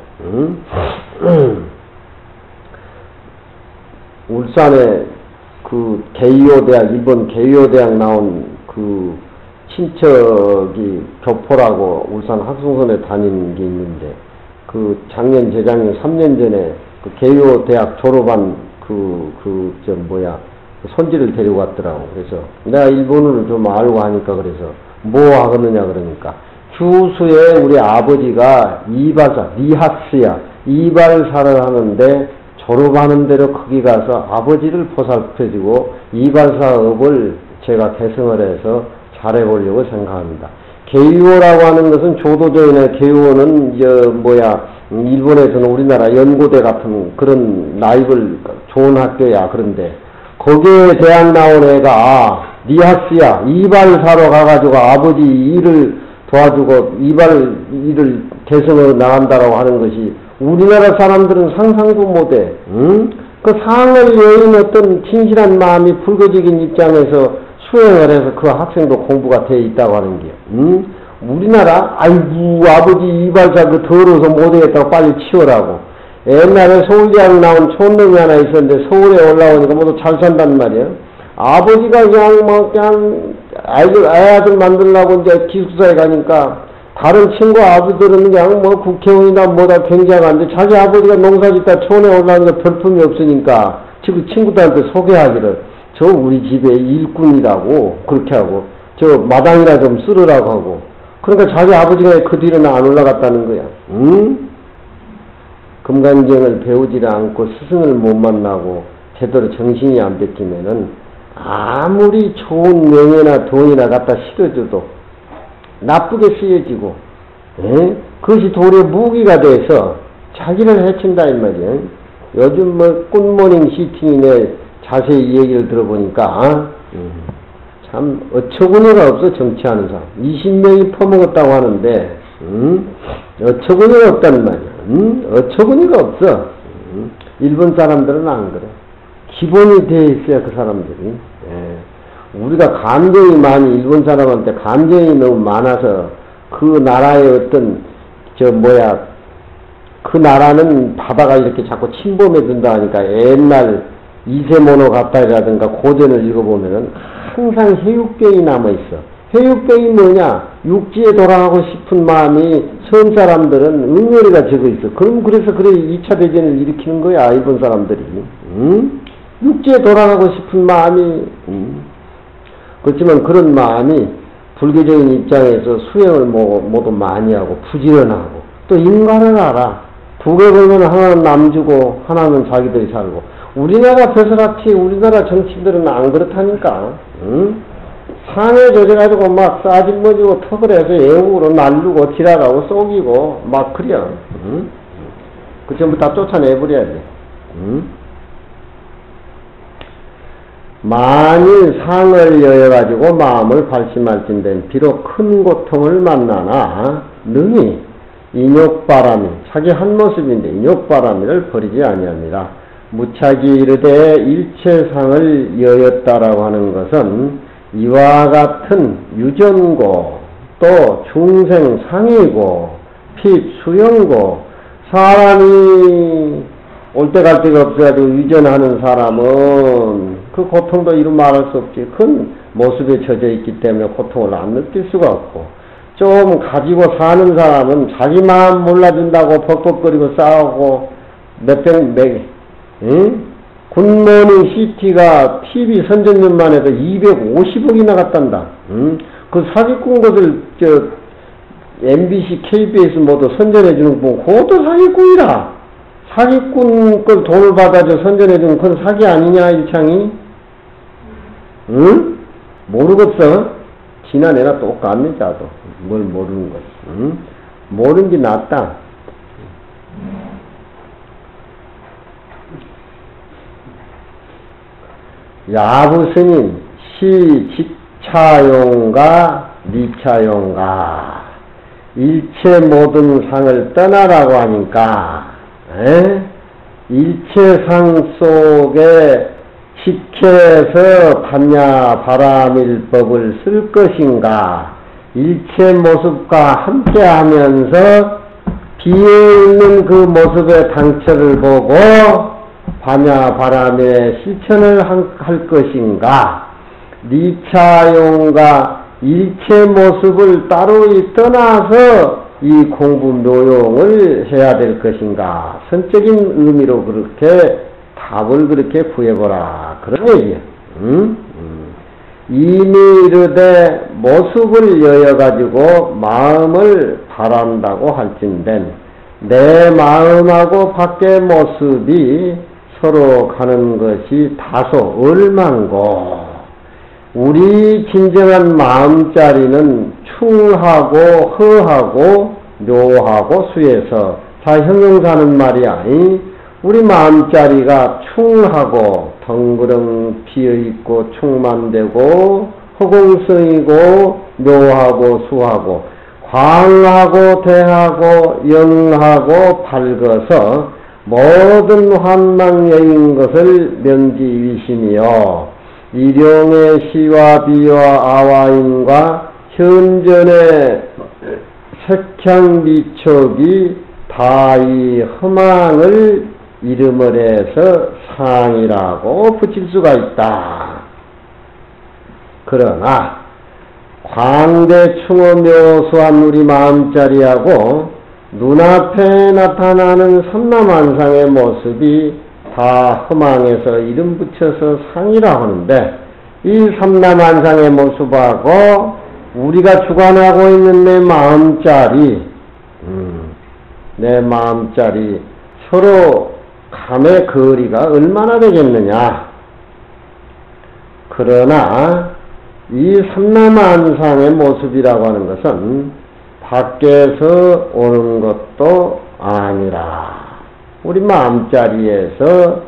울산에 그 게이오 대학 일본 게이오 대학 나온 그 친척이 교포라고 울산 학송선에 다니는 게 있는데 그 작년 재작년 3년 전에 그 개요 대학 졸업한 그 손지를 데리고 왔더라고. 그래서 내가 일본어를 좀 알고 하니까 그래서 뭐 하겠느냐 그러니까 규수에 우리 아버지가 이발사 니하스야 이발사를 하는데 졸업하는 대로 거기 가서 아버지를 보살펴주고 이발사업을 제가 개성을 해서 잘해보려고 생각합니다. 개요라고 하는 것은 조도저인의 개요는 일본에서는 우리나라 연고대 같은 그런 라이벌 좋은 학교야. 그런데 거기에 대학 나온 애가 니하스야 이발사로 가가지고 아버지 일을 도와주고 이발 일을 개성으로 나간다라고 하는 것이 우리나라 사람들은 상상도 못해. 응? 그 상을 여인 어떤 진실한 마음이 불거지긴 입장에서 수행을 해서 그 학생도 공부가 돼 있다고 하는 게. 응? 우리나라 아이고 아버지 이발사 그 더러워서 못하겠다고 빨리 치워라고. 옛날에 서울대학 나온 촌놈이 하나 있었는데 서울에 올라오니까 모두 잘 산단 말이야. 아버지가 그냥 아들 만들려고 이제 기숙사에 가니까 다른 친구 아버지들은 그냥 국회의원이나 뭐다 굉장한데 자기 아버지가 농사짓다 촌에 올라오니까 별품이 없으니까 지금 친구들한테 소개하기를 저 우리 집에 일꾼이라고 그렇게 하고 저 마당이나 좀 쓸으라고 하고 그러니까 자기 아버지가 그 뒤로는 안 올라갔다는 거야. 응? 금강경을 배우지 않고 스승을 못 만나고 제대로 정신이 안 뺏기면은 아무리 좋은 명예나 돈이나 갖다 실어줘도 나쁘게 쓰여지고 그것이 도리어 무기가 돼서 자기를 해친다 이 말이야. 요즘 굿모닝 시팅이네 자세히 얘기를 들어보니까 참 어처구니가 없어. 정치하는 사람 20명이 퍼먹었다고 하는데 어처구니가 없단 말이야. 어처구니가 없어. 일본 사람들은 안 그래. 기본이 돼 있어야 그 사람들이. 우리가 감정이 많이 일본 사람한테 감정이 너무 많아서 그 나라의 어떤 그 나라는 바다가 이렇게 자꾸 침범해 준다 하니까 옛날 이세모노가타리라든가 고전을 읽어보면은 항상 해육병이 남아있어. 해육병이 뭐냐? 육지에 돌아가고 싶은 마음이 섬 사람들은 응어리가 적어 있어. 그래서 2차 대전을 일으키는 거야, 일본 사람들이. 육지에 돌아가고 싶은 마음이, 그렇지만 그런 마음이 불교적인 입장에서 수행을 모두 많이 하고 부지런하고 또 인간을 알아. 두 개 걸면 하나는 남주고 하나는 자기들이 살고. 우리나라 벼슬아치 우리나라 정치들은 안 그렇다니까. 상에 젖어가지고 막 싸질머지고 턱을 해서 애국으로 날르고 지랄하고 쏘기고 막 그래. 그 전부 다 쫓아내버려야 돼. 만일 상을 여여가지고 마음을 발심할진된 비록 큰 고통을 만나나 능히 인욕바람이 자기 한 모습인데 인욕바람이를 버리지 아니합니다. 무차기 이르되 일체상을 여였다라고 하는 것은 이와 같은 유전고 또 중생상이고 핍수영고 사람이 올 때 갈 데가 없어가지고 유전하는 사람은 그 고통도 이루 말할 수 없지. 큰 모습에 젖어 있기 때문에 고통을 안 느낄 수가 없고 좀 가지고 사는 사람은 자기 마음 몰라준다고 벅벅거리고 싸우고 굿모닝 시티가 TV 선전년만 해도 250억이나 갔단다. 그 사기꾼 것을 MBC, KBS 모두 선전해주는 거 그것도 사기꾼이라. 사기꾼 걸 돈을 받아줘 선전해주는 그건 사기 아니냐 일창이? 응? 모르겠어? 지난해나 똑같네 자도. 뭘 모르는 거지. 응? 모르는 게 낫다. 야부스님 시 직차용가 미차용가 일체 모든 상을 떠나라고 하니까 일체상 속에 직해서 반야 바람일법을 쓸 것인가 일체 모습과 함께 하면서 비어있는 그 모습의 당처를 보고 반야 바람의 실천을 할 것인가 니차용과 일체 모습을 따로 떠나서 이 공부 묘용을 해야 될 것인가? 선적인 의미로 그렇게 답을 그렇게 구해보라. 그런 얘기야. 이미 이르되 모습을 여여가지고 마음을 바란다고 할진된 내 마음하고 밖의 모습이 서로 가는 것이 다소 얼만고 우리 진정한 마음자리는 충하고 허하고 묘하고 수에서 다 형용사는 말이야. 우리 마음자리가 충하고 덩그렁 비어있고 충만되고 허공성이고 묘하고 수하고 광하고 대하고 영하고 밝아서 모든 환망여인 것을 명지위심이요 일용의 시와 비와 아와인과 현전의 색향미촉이 다 이 허망을 이름을 해서 상이라고 붙일 수가 있다. 그러나 광대충어 묘수한 우리 마음자리하고 눈앞에 나타나는 삼라만상의 모습이 다 허망해서 이름 붙여서 상이라 하는데 이 삼라만상의 모습하고 우리가 주관하고 있는 내 마음자리 서로 감의 거리가 얼마나 되겠느냐. 그러나 이 삼라만상의 모습이라고 하는 것은 밖에서 오는 것도 아니라 우리 마음자리에서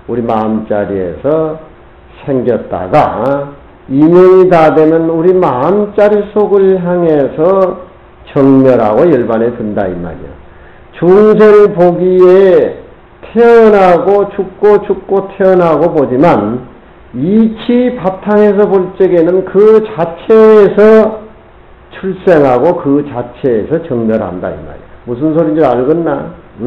생겼다가 인연이 다 되면 우리 마음자리 속을 향해서 정멸하고 열반에 든다 이 말이야. 중생을 보기에 태어나고 죽고 태어나고 보지만 이치 바탕에서 볼 적에는 그 자체에서 출생하고 그 자체에서 정멸한다 이 말이야. 무슨 소리인지 알겠나?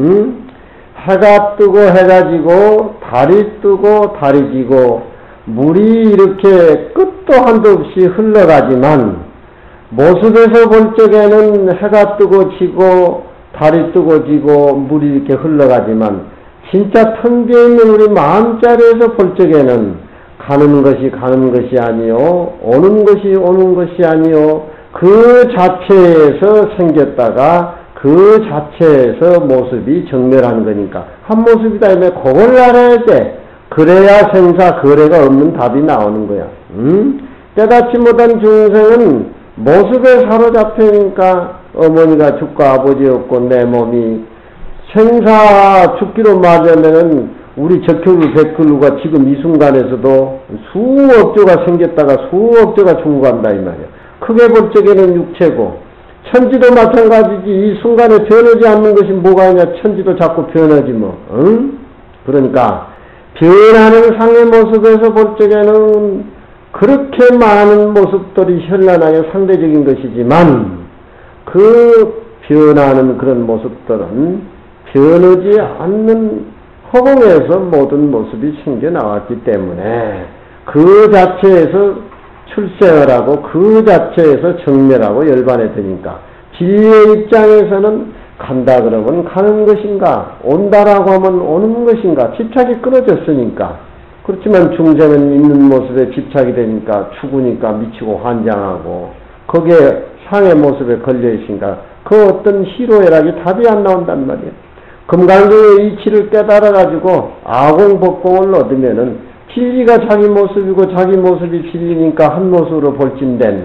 해가 뜨고 해가 지고 달이 뜨고 달이 지고 물이 이렇게 끝도 한도 없이 흘러가지만 모습에서 볼 적에는 해가 뜨고 지고 달이 뜨고 지고 물이 이렇게 흘러가지만 진짜 텅 비어있는 우리 마음자리에서 볼 적에는 가는 것이 아니요 오는 것이 아니요 그 자체에서 생겼다가 그 자체에서 모습이 정멸하는 거니까 한 모습이다 이면 그걸 알아야 돼. 그래야 생사 거래가 없는 답이 나오는 거야. 깨닫지 못한 중생은 모습에 사로잡히니까 어머니가 죽고 아버지 없고 내 몸이 생사 죽기로 맞으면은 우리 적혈구 백혈구가 지금 이 순간에서도 수억 조가 생겼다가 수억 조가 죽어간다 이 말이야. 크게 볼 적에는 육체고 천지도 마찬가지지. 이 순간에 변하지 않는 것이 뭐가 있냐. 천지도 자꾸 변하지 뭐. 응? 그러니까 변하는 상의 모습에서 볼 적에는 그렇게 많은 모습들이 현란하게 상대적인 것이지만 그 변하는 그런 모습들은 변하지 않는 허공에서 모든 모습이 생겨나왔기 때문에 그 자체에서 출생을 하고 그 자체에서 정멸하고 열반에 드니까 진리의 입장에서는 간다 그러면 가는 것인가 온다라고 하면 오는 것인가 집착이 끊어졌으니까. 그렇지만 중생은 있는 모습에 집착이 되니까 죽으니까 미치고 환장하고 거기에 상의 모습에 걸려있으니까 그 어떤 희로애락이 답이 안 나온단 말이에요. 금강경의 이치를 깨달아가지고 아공법공을 얻으면은 진리가 자기 모습이고 자기 모습이 진리니까 한 모습으로 볼진된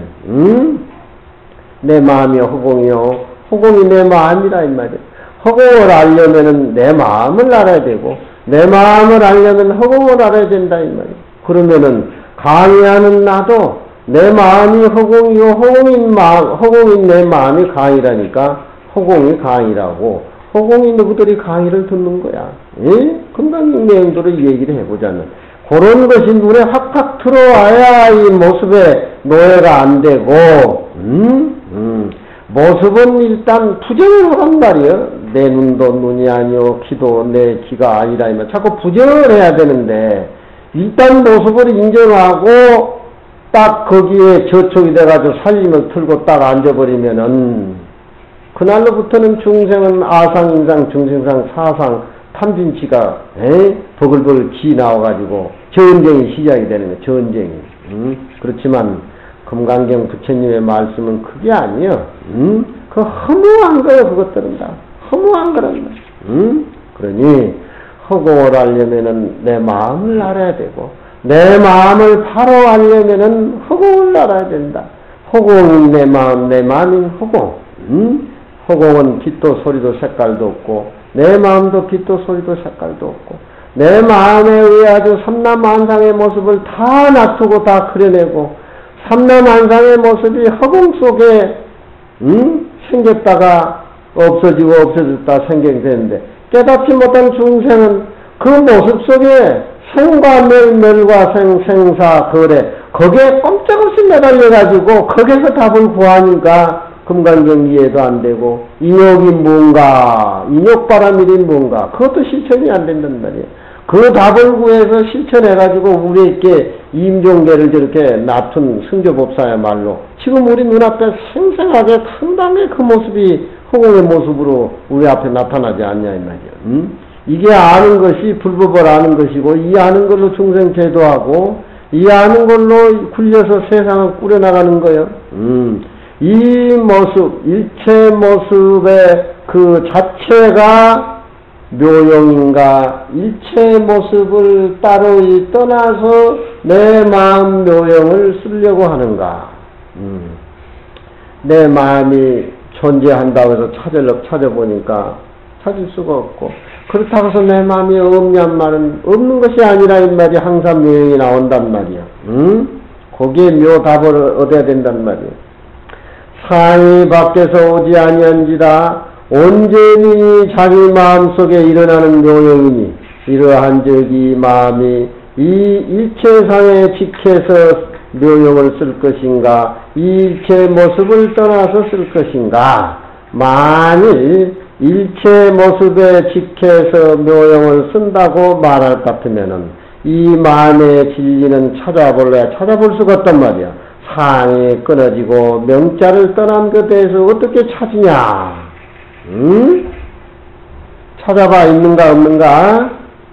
내 마음이 허공이요 허공이 내 마음이라 이 말이에요. 허공을 알려면은 내 마음을 알아야 되고 내 마음을 알려면 허공을 알아야 된다 이 말이에요. 그러면은 강의하는 나도 내 마음이 허공이요 허공인 내 마음이 강의라니까 허공이 강의라고 허공인 누구들이 강의를 듣는 거야. 금강경 내용들을 얘기를 해보자면 그런 것이 눈에 확확 들어와야 이 모습에 노예가 안 되고 모습은 일단 부정을 하란 말이에요. 내 눈도 눈이 아니요 귀도 내 귀가 아니라 이면 자꾸 부정을 해야 되는데 일단 모습을 인정하고 딱 거기에 저촉이 돼가지고 살림을 틀고 딱 앉아버리면은 그날로부터는 중생은 아상, 인상, 중생상, 사상, 탐진치가 버글버글 기 나와가지고 전쟁이 시작이 되는 거예요. 전쟁이. 그렇지만 금강경 부처님의 말씀은 그게 아니에요. 그 허무한 거예요. 그것들은 다 허무한 거란 말이에요. 그러니 허공을 알려면은 내 마음을 알아야 되고, 내 마음을 바로 알려면은 허공을 알아야 된다. 허공은 내 마음, 내 마음인 허공. 허공은 빛도 소리도 색깔도 없고, 내 마음도 빛도 소리도 색깔도 없고, 내 마음에 의해 아주 삼라만상의 모습을 다 놔두고 다 그려내고, 삼라만상의 모습이 허공 속에 생겼다가 없어지고 없어졌다 생겨되는데, 깨닫지 못한 중생은 그 모습 속에 생과 멸과 생사 거래, 거기에 꼼짝없이 매달려가지고 거기서 답을 구하니까 금강경 이해도 안 되고, 인욕이 뭔가, 인욕바람일이 뭔가, 그것도 실천이 안 된단 말이에요. 그 답을 구해서 실천해가지고 우리에게 임종계를 저렇게 놔둔 승조법사야말로 지금 우리 눈앞에 생생하게 당당히 그 모습이 허공의 모습으로 우리 앞에 나타나지 않냐 이 말이에요. 이게 아는 것이 불법을 아는 것이고, 이 아는 걸로 중생 제도하고, 이 아는 걸로 굴려서 세상을 꾸려나가는 거예요. 이 모습, 일체 모습의 그 자체가 묘용인가, 일체 모습을 따로이 떠나서 내 마음 묘용을 쓰려고 하는가. 내 마음이 존재한다고 해서 찾아보니까 찾을 수가 없고, 그렇다고 해서 내 마음이 없냔 말은 없는 것이 아니라 이 말이 항상 묘용이 나온단 말이야. 거기에 묘답을 얻어야 된단 말이야. 상이 밖에서 오지 아니한지라 온전히 자기 마음속에 일어나는 묘용이니, 이러한 적이 마음이 이 일체상에 직해서 묘용을 쓸 것인가, 이 일체 모습을 떠나서 쓸 것인가. 만일 일체 모습에 직해서 묘용을 쓴다고 말할 것 같으면은 이 마음의 진리는 찾아볼 수가 없단 말이야. 상이 끊어지고 명자를 떠난 것에 대해서 어떻게 찾으냐? 찾아봐 있는가 없는가?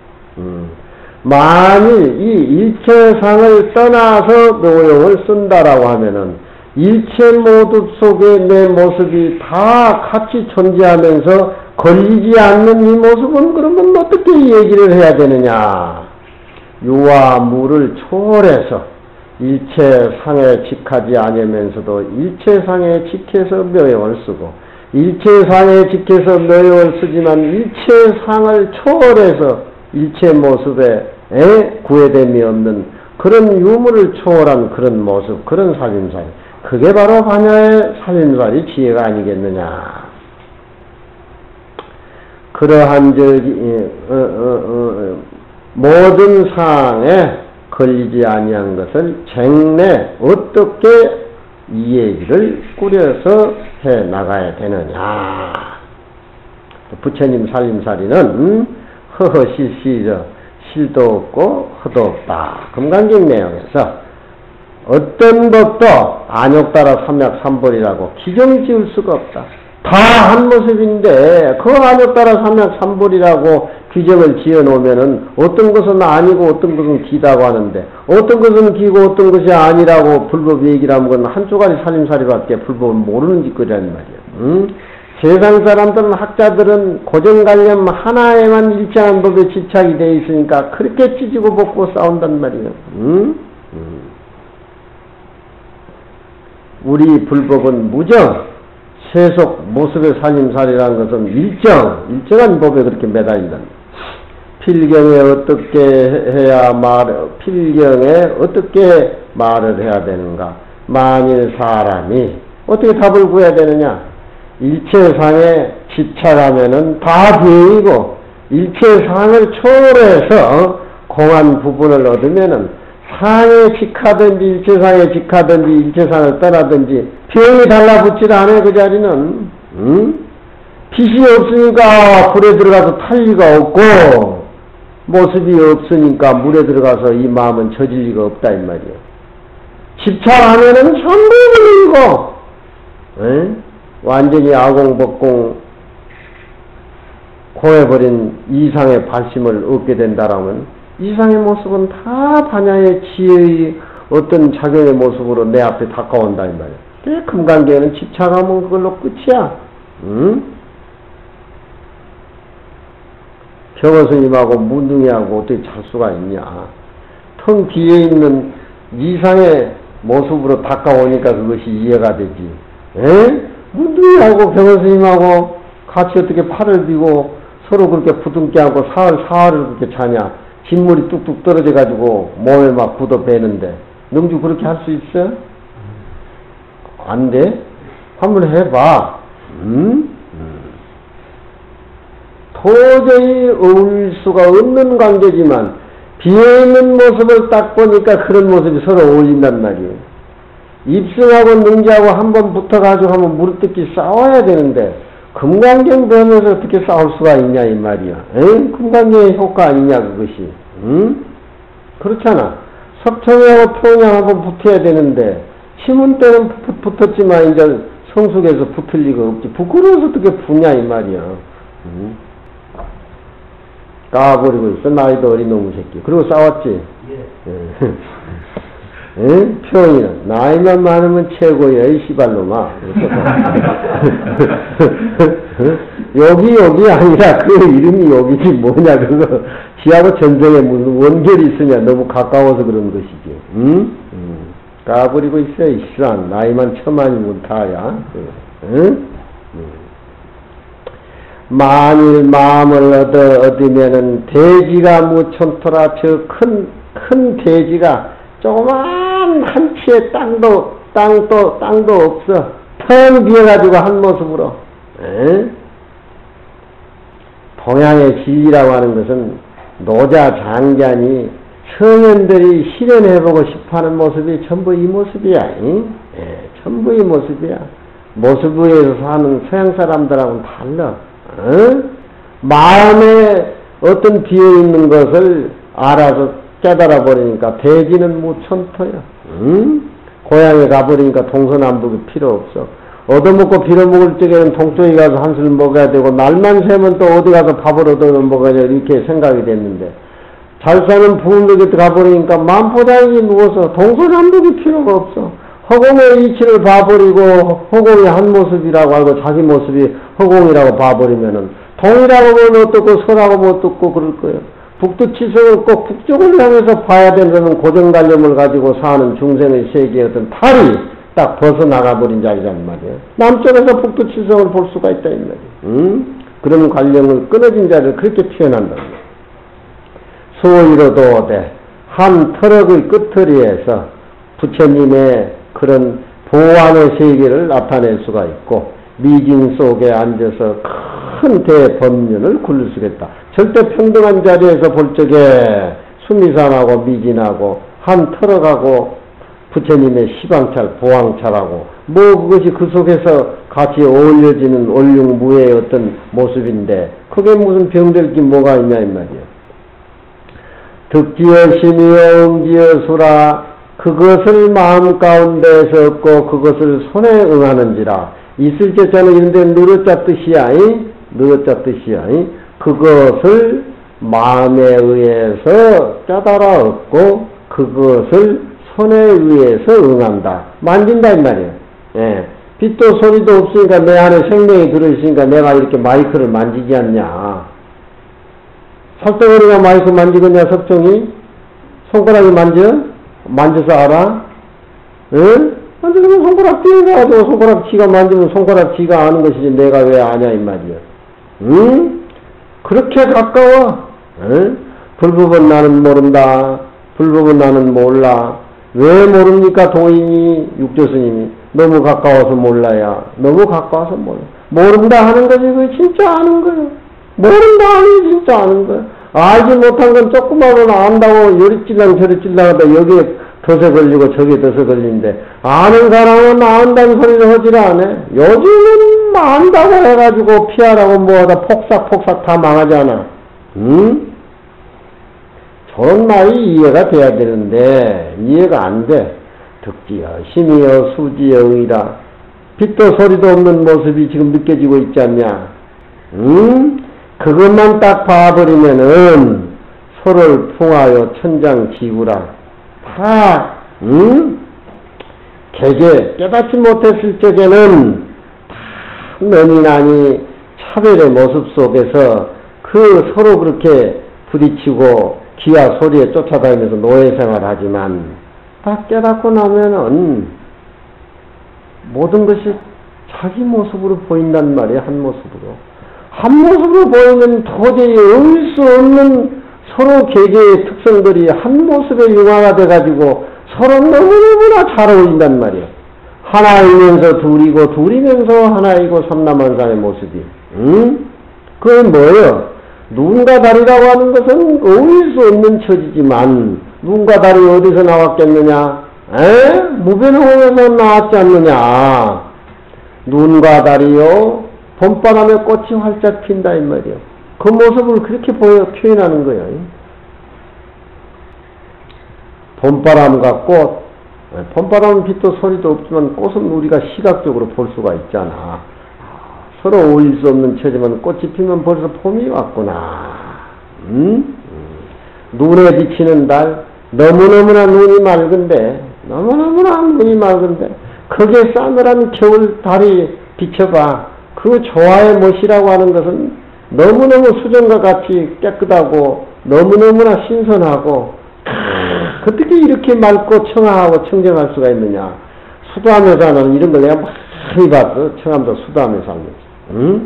만일 이 일체상을 떠나서 묘용을 쓴다라고 하면은 일체 모습 속에 내 모습이 다 같이 존재하면서 걸리지 않는 이 모습은 그러면 어떻게 얘기를 해야 되느냐? 유와 무를 초월해서 일체상에 직하지 않으면서도 일체상에 직해서 묘용을 쓰고, 일체상에 직해서 묘용을 쓰지만 일체상을 초월해서 일체 모습에 구애됨이 없는 그런 유무를 초월한 그런 모습, 그런 살림살이, 그게 바로 반야의 살림살이 지혜가 아니겠느냐. 그러한 모든 상에 걸리지 아니한 것을 쟁내 어떻게 이 얘기를 꾸려서 해 나가야 되느냐. 부처님 살림살이는 허허실시저 실도 없고 허도 없다. 금강경 내용에서 어떤 것도 안욕따라 삼약삼벌이라고 기정 지을 수가 없다. 다 한 모습인데 그 안욕따라 삼약삼벌이라고 규정을 지어놓으면은 어떤 것은 아니고 어떤 것은 기다고 하는데, 어떤 것은 기고 어떤 것이 아니라고 불법 얘기를 하면 그건 한 쪼가리 살림살이밖에 불법은 모르는 짓거리란 말이야. 세상 사람들은, 학자들은 고정관념 하나에만 일정한 법에 집착이 되어 있으니까 그렇게 찢고 볶고 싸운단 말이야. 우리 불법은 무정, 세속 모습의 살림살이라는 것은 일정한 법에 그렇게 매달린다. 필경에 어떻게 필경에 어떻게 말을 해야 되는가? 만일 사람이 어떻게 답을 구해야 되느냐? 일체상에 집착하면은 다 비이고, 일체상을 초월해서 공한 부분을 얻으면은 상에 직하든지 일체상에 직하든지 일체상을 떠나든지 병이 달라붙질 않아요. 그 자리는. 빛이 없으니까 불에 들어가서 탈 리가 없고, 모습이 없으니까 물에 들어가서 이 마음은 젖을 리가 없다 이 말이에요. 집착하면은 전부 불리고, 완전히 아공복공 고해버린 이상의 발심을 얻게 된다라면 이상의 모습은 다 반야의 지혜의 어떤 작용의 모습으로 내 앞에 다가온다 이 말이야. 금강경에는 집착하면 그걸로 끝이야. 병어스님하고 문둥이하고 어떻게 잘 수가 있냐. 텅 뒤에 있는 이상의 모습으로 다가오니까 그것이 이해가 되지. 문둥이하고 병어스님하고 같이 어떻게 팔을 비고 서로 그렇게 부둥켜 안고 사흘을 그렇게 자냐. 진물이 뚝뚝 떨어져가지고 몸에 막 굳어 배는데 능주 그렇게 할 수 있어? 안 돼? 한번 해봐. 도저히 어울릴 수가 없는 관계지만 비어있는 모습을 딱 보니까 그런 모습이 서로 어울린단 말이에요. 입승하고 능지하고 한번 붙어가지고 한번 무릎 뜯기 싸워야 되는데 금강경 배우면서 어떻게 싸울 수가 있냐 이 말이야. 금강경의 효과 아니냐 그것이. 그렇잖아. 석청이하고 표냥 한번 붙어야 되는데 심은 때는 붙었지만 이제 성숙해서 붙을 리가 없지. 부끄러워서 어떻게 붙냐 이 말이야. 까버리고 있어. 나이도 어린 놈의 새끼. 그리고 싸웠지. 표현이는 나이만 많으면 최고야 이 씨발놈아. 여기 아니라 그 이름이 여기지 뭐냐. 그거 지하고 전쟁에 무슨 원결이 있으냐. 너무 가까워서 그런 것이지. 까버리고 있어 이 씨란. 나이만 천만이면 다야. 만일 마음을 얻으면은 대지가 무천토라. 저 큰 대지가 조그만 한 치의 땅도 없어. 텅 비어가지고 한 모습으로. 동양의 진리라고 하는 것은 노자 장견이 성현들이 실현해보고 싶어하는 모습이 전부 이 모습이야. 전부 이 모습이야. 모습에서 사는 서양 사람들하고는 달라. 마음에 어떤 비어있는 것을 알아서 깨달아 버리니까 대지는 무천토야. 고향에 가버리니까 동서남북이 필요 없어. 얻어먹고 빌어먹을 적에는 동쪽에 가서 한술 먹어야 되고 날만 새면 또 어디 가서 밥을 얻어 먹어야 이렇게 생각이 됐는데 잘 사는 부흥역에 가버리니까 만포다행히 누워서 동서남북이 필요가 없어. 허공의 이치를 봐버리고 허공이 한 모습이라고 알고 자기 모습이 허공이라고 봐버리면은 동이라고 보면 어떻고 서라고 보면 어떻고 그럴 거예요. 북두치성을 꼭 북쪽을 향해서 봐야 된다는 고정관념을 가지고 사는 중생의 세계의 어떤 탈이 딱 벗어나가버린 자리란 말이에요. 남쪽에서 북두치성을 볼 수가 있다 이 말이에요. 그런 관념을 끊어진 자리를 그렇게 표현한다. 소위로도 돼. 한 터럭의 끝터리에서 부처님의 그런 보안의 세계를 나타낼 수가 있고 미징 속에 앉아서 큰 대법륜을 굴릴 수가 있다. 절대 평등한 자리에서 볼 적에 수미산하고 미진하고 한 터럭하고 부처님의 시방찰, 보왕찰하고 뭐 그것이 그 속에서 같이 어울려지는 원룡무의 어떤 모습인데 그게 무슨 병될 게 뭐가 있냐 이 말이야. 득지어 심이여 응지어 수라 그것을 마음 가운데에서 얻고 그것을 손에 응하는지라. 있을 때 저는 이런데 누르자 뜻이야. 누르자 뜻이야. 그것을 마음에 의해서 깨달아 얻고 그것을 손에 의해서 응한다. 만진다 이 말이야. 빛도 소리도 없으니까 내 안에 생명이 들어있으니까 내가 이렇게 마이크를 만지지 않냐. 설덩어리가 마이크 만지겠냐 석종이? 손가락이 만져서 알아? 만지면 손가락 띄어가지고 손가락 지가 만지면 손가락 지가 아는 것이지 내가 왜 아냐 이 말이야. 그렇게 가까워. 불법은 나는 모른다. 불법은 나는 몰라. 왜 모릅니까 도인이 육조스님이? 너무 가까워서 몰라야. 너무 가까워서 몰라. 모른다 하는 것이 그 진짜 아는 거야. 모른다 하는 게 진짜 아는 거야. 알지 못한 건 조그마한 안다고 요리 찔랑 저리 찔랑하다 여기에 덫에 걸리고 저기에 덫에 걸리는데 아는 사람은 안다는 소리를 하질 않아. 요즘은 안다고 해가지고 피하라고 뭐하다 폭삭 다 망하잖아. 저런 말이 이해가 돼야 되는데 이해가 안 돼. 득지여 심이여 수지여 응이라. 빛도 소리도 없는 모습이 지금 느껴지고 있지 않냐? 그것만 딱 봐버리면은 서로를 풍하여 천장지구라. 다 개개 깨닫지 못했을 적에는 다 너니 나니 차별의 모습 속에서 그 서로 그렇게 부딪히고 기와 소리에 쫓아다니면서 노예생활하지만 다 깨닫고 나면은 모든 것이 자기 모습으로 보인단 말이에요. 한 모습으로. 한 모습으로 보이면 도저히 을 수 없는 서로 개개의 특성들이 한 모습에 융화가 돼가지고 서로 너무너무나 잘 어울린단 말이에요. 하나이면서 둘이고 둘이면서 하나이고 삼남한산의 모습이. 그건 뭐예요? 눈과 다리라고 하는 것은 어울릴 수 없는 처지지만 눈과 다리 어디서 나왔겠느냐? 무변홍에서 나왔지 않느냐? 눈과 다리요 봄바람에 꽃이 활짝 핀다 이 말이에요. 그 모습을 그렇게 표현하는 거예요. 봄바람과 꽃, 봄바람은 빛도 소리도 없지만 꽃은 우리가 시각적으로 볼 수가 있잖아. 서로 어울릴 수 없는 처지만 꽃이 피면 벌써 봄이 왔구나. 눈에 비치는 달, 너무너무나 눈이 맑은데, 거기에 싸늘한 겨울 달이 비춰봐. 그 조화의 멋이라고 하는 것은 너무너무 수정과 같이 깨끗하고 너무너무나 신선하고 어떻게 이렇게 맑고 청아하고 청정할 수가 있느냐. 수도암에서는 이런 걸 내가 많이 봤어. 청암도 수도암에 살면서.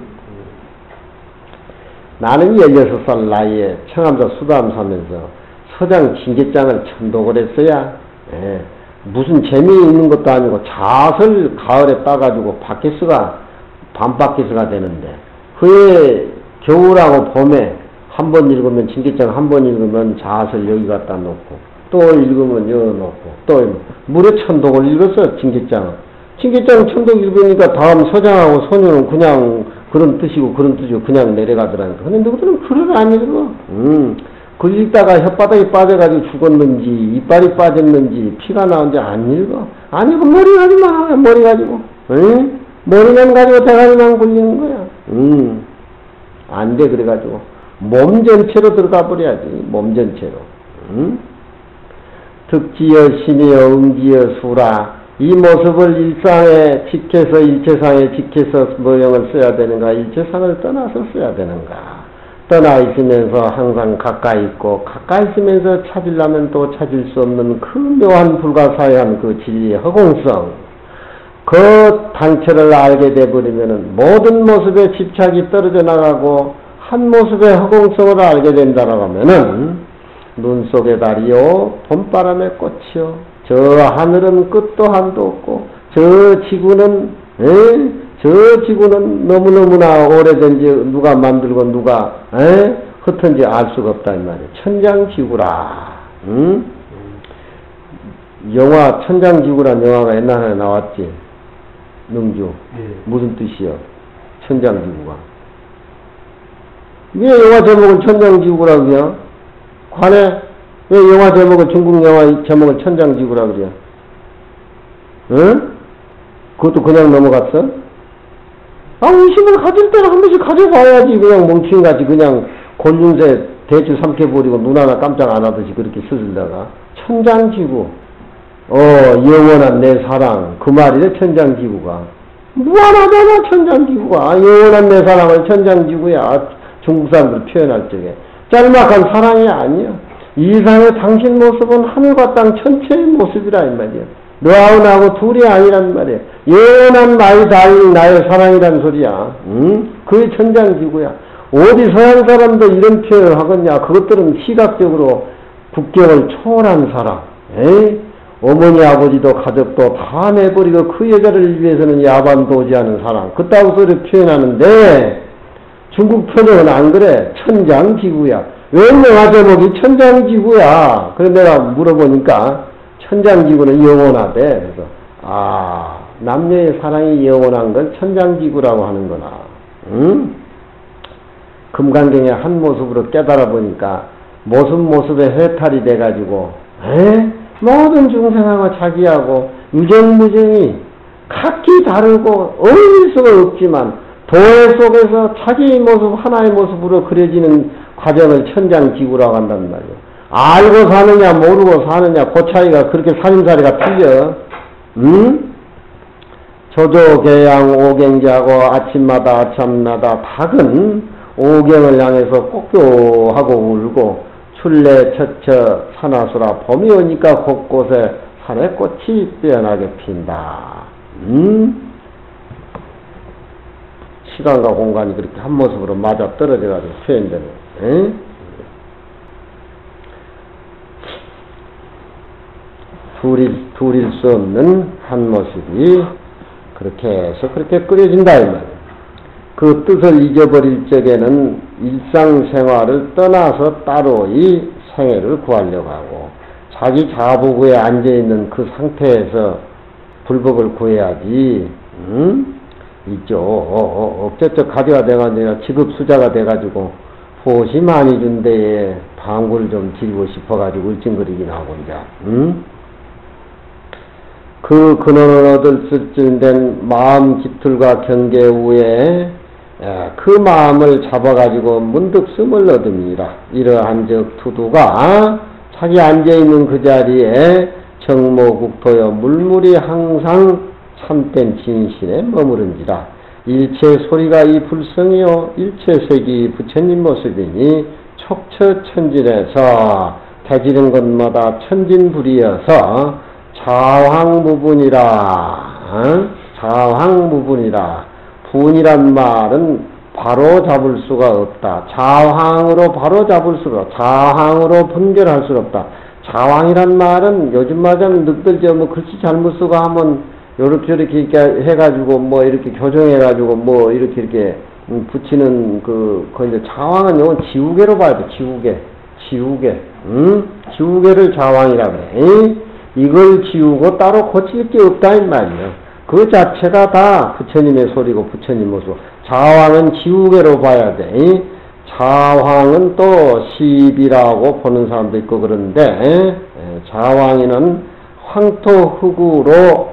나는 16살 나이에 청암도 수도암 살면서 서장 징계장을 천독을 했어야. 무슨 재미있는 것도 아니고 잣을 가을에 따가지고 밤바퀴스가 되는데 그에 겨울하고 봄에 한 번 읽으면 징계장 한 번 읽으면 잣을 여기 갖다 놓고 또 읽으면 여기 놓고 또 무려 천독을 읽었어. 징계장 천독 읽으니까 다음 서장하고 소녀는 그냥 그런 뜻이고 그냥 내려가더라니까. 근데 누구들은 글을 안 읽어. 글 읽다가 혓바닥이 빠져가지고 죽었는지 이빨이 빠졌는지 피가 나온지 안 읽어. 아니고 머리 가지만 하면 머리 가지고 머리만 가지고 대가리만 굴리는 거야. 안 돼. 그래가지고 몸 전체로 들어가 버려야지. 몸 전체로. 득지여 심이여 응지여 수라. 이 모습을 일상에 직해서 일체상에 직해서 모형을 써야 되는가, 일체상을 떠나서 써야 되는가. 떠나 있으면서 항상 가까이 있고 가까이 있으면서 찾으려면 또 찾을 수 없는 그 묘한 불가사의한 그 진리의 허공성, 그 단체를 알게 돼버리면은 모든 모습에 집착이 떨어져 나가고 한 모습의 허공성을 알게 된다라고 하면은 눈 속의 달이요 봄바람의 꽃이요 저 하늘은 끝도 한도 없고 저 지구는 너무너무나 오래된지 누가 만들고 누가 흩은지 알 수가 없다 이 말이에요. 천장지구라. 영화 천장지구란 영화가 옛날에 나왔지. 능주. 무슨 뜻이요? 천장지구가. 왜 영화 제목을 천장지구라고 그래요? 관에 왜 영화 제목을 중국 영화 제목을 천장지구라고 그래요? 그것도 그냥 넘어갔어? 의심을 가질 때는 한 번씩 가져봐야지. 그냥 멍충이같이 그냥 곤륜새 대추 삼켜버리고 눈 하나 깜짝 안 하듯이 그렇게 쓰들다가 천장지구 영원한 내 사랑 그 말이래. 천장지구가 무한하잖아. 천장지구가 영원한 내 사랑을 천장지구야. 중국 사람들 표현할 적에 짤막한 사랑이 아니야. 이상의 당신 모습은 하늘과 땅 전체의 모습이라 이 말이야. 너하고 나하고 둘이 아니란 말이야. 영원한 나의 달인 나의 사랑이란 소리야. 그게 천장지구야. 어디 서양 사람도 이런 표현을 하겠냐. 그것들은 시각적으로 국경을 초월한 사랑. 어머니 아버지도 가족도 다 내버리고 그 여자를 위해서는 야반도지하는 사랑. 그따구 소리를 표현하는데 중국 표현은 안 그래. 천장지구야. 왜 영화 제목이 천장지구야. 그래서 내가 물어보니까 천장지구는 영원하대. 그래서 남녀의 사랑이 영원한 걸 천장지구라고 하는구나. 금강경의 한 모습으로 깨달아 보니까 모습에 해탈이 돼가지고 모든 중생하고 자기하고 유정무정이 각기 다르고 어울릴 수가 없지만 도회 속에서 자기 모습 하나의 모습으로 그려지는 과정을 천장지구라고 한단 말이에요. 알고 사느냐 모르고 사느냐 그 차이가 그렇게 살림살이가 틀려. 조조개양 오경자고 아침마다 아참마다 닭은 오경을 향해서 꼭교하고 울고 출래 처처 산하수라 봄이 오니까 곳곳에 산에 꽃이 빼어나게 핀다. 시간과 공간이 그렇게 한 모습으로 맞아 떨어져가지고 표현되는. 둘일 수 없는 한 모습이 그렇게 해서 그렇게 끓여진다 이 말이에요. 그 뜻을 잊어버릴 적에는 일상생활을 떠나서 따로 이 생애를 구하려고 하고 자기 자부구에 앉아있는 그 상태에서 불법을 구해야지. 있죠. 어쩌저 가져가 돼가지고 지급수자가 돼가지고 보시 많이 준 데에 방구를 좀 드리고 싶어가지고 울증거리긴 하고 이제. 그 근원을 얻을 수쯤 된 마음 깃틀과 경계 후에 그 마음을 잡아가지고 문득 숨을 얻습니다. 이러한 즉 투두가 자기 앉아있는 그 자리에 정모국토여 물물이 항상 참된 진실에 머무른지라. 일체 소리가 이 불성이요 일체 색이 부처님 모습이니 촉처천진에서 대지는 것마다 천진불이어서 자황무분이라. 자황무분이라. 분이란 말은 바로 잡을 수가 없다. 자황으로 바로 잡을 수가 없다. 자황으로 분별할 수가 없다. 자황이란 말은 요즘 말하자면 늑들저 뭐 글씨 잘못 쓰고 하면 요렇게 저렇게 해가지고 뭐 이렇게 교정해가지고 뭐 이렇게 붙이는 그 이제 자황은 요건 지우개로 봐야 돼. 지우개. 지우개를 자황이라 그래. 이걸 지우고 따로 고칠 게 없다 이 말이에요. 그 자체가 다 부처님의 소리고 부처님 모습. 자황은 지우개로 봐야 돼. 자황은 또 시비라고 보는 사람도 있고 그런데 자황이는 황토흙으로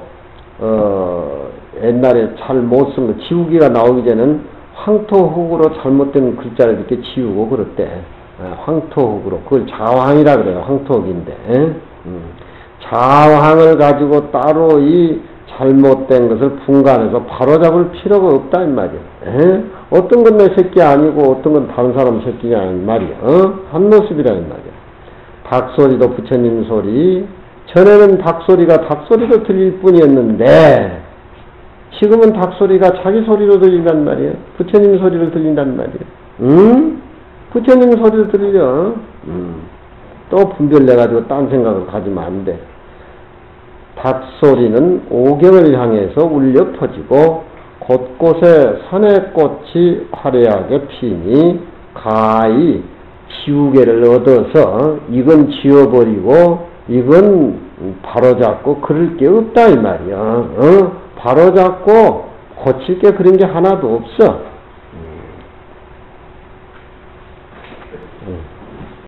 옛날에 잘 못 쓴 거 지우개가 나오기 전에는 황토흙으로 잘못된 글자를 이렇게 지우고 그랬대. 황토흙으로. 그걸 자황이라 그래요. 황토흙인데. 자황을 가지고 따로 이 잘못된 것을 분간해서 바로잡을 필요가 없다 이 말이야. 어떤 건 내 새끼 아니고 어떤 건 다른 사람 새끼냐 이 말이야. 한 모습이라 이 말이야. 닭소리도 부처님 소리. 전에는 닭소리가 닭소리로 들릴 뿐이었는데 지금은 닭소리가 자기 소리로 들린단 말이야. 부처님 소리로 들린단 말이야. 부처님 소리로 들려. 또 분별내가지고 딴 생각을 가지면 안 돼. 닭소리는 오경을 향해서 울려 퍼지고 곳곳에 선의 꽃이 화려하게 피니 가히 지우개를 얻어서 이건 지워버리고 이건 바로잡고 그럴 게 없다 이 말이야. 바로잡고 고칠 게 그런 게 하나도 없어.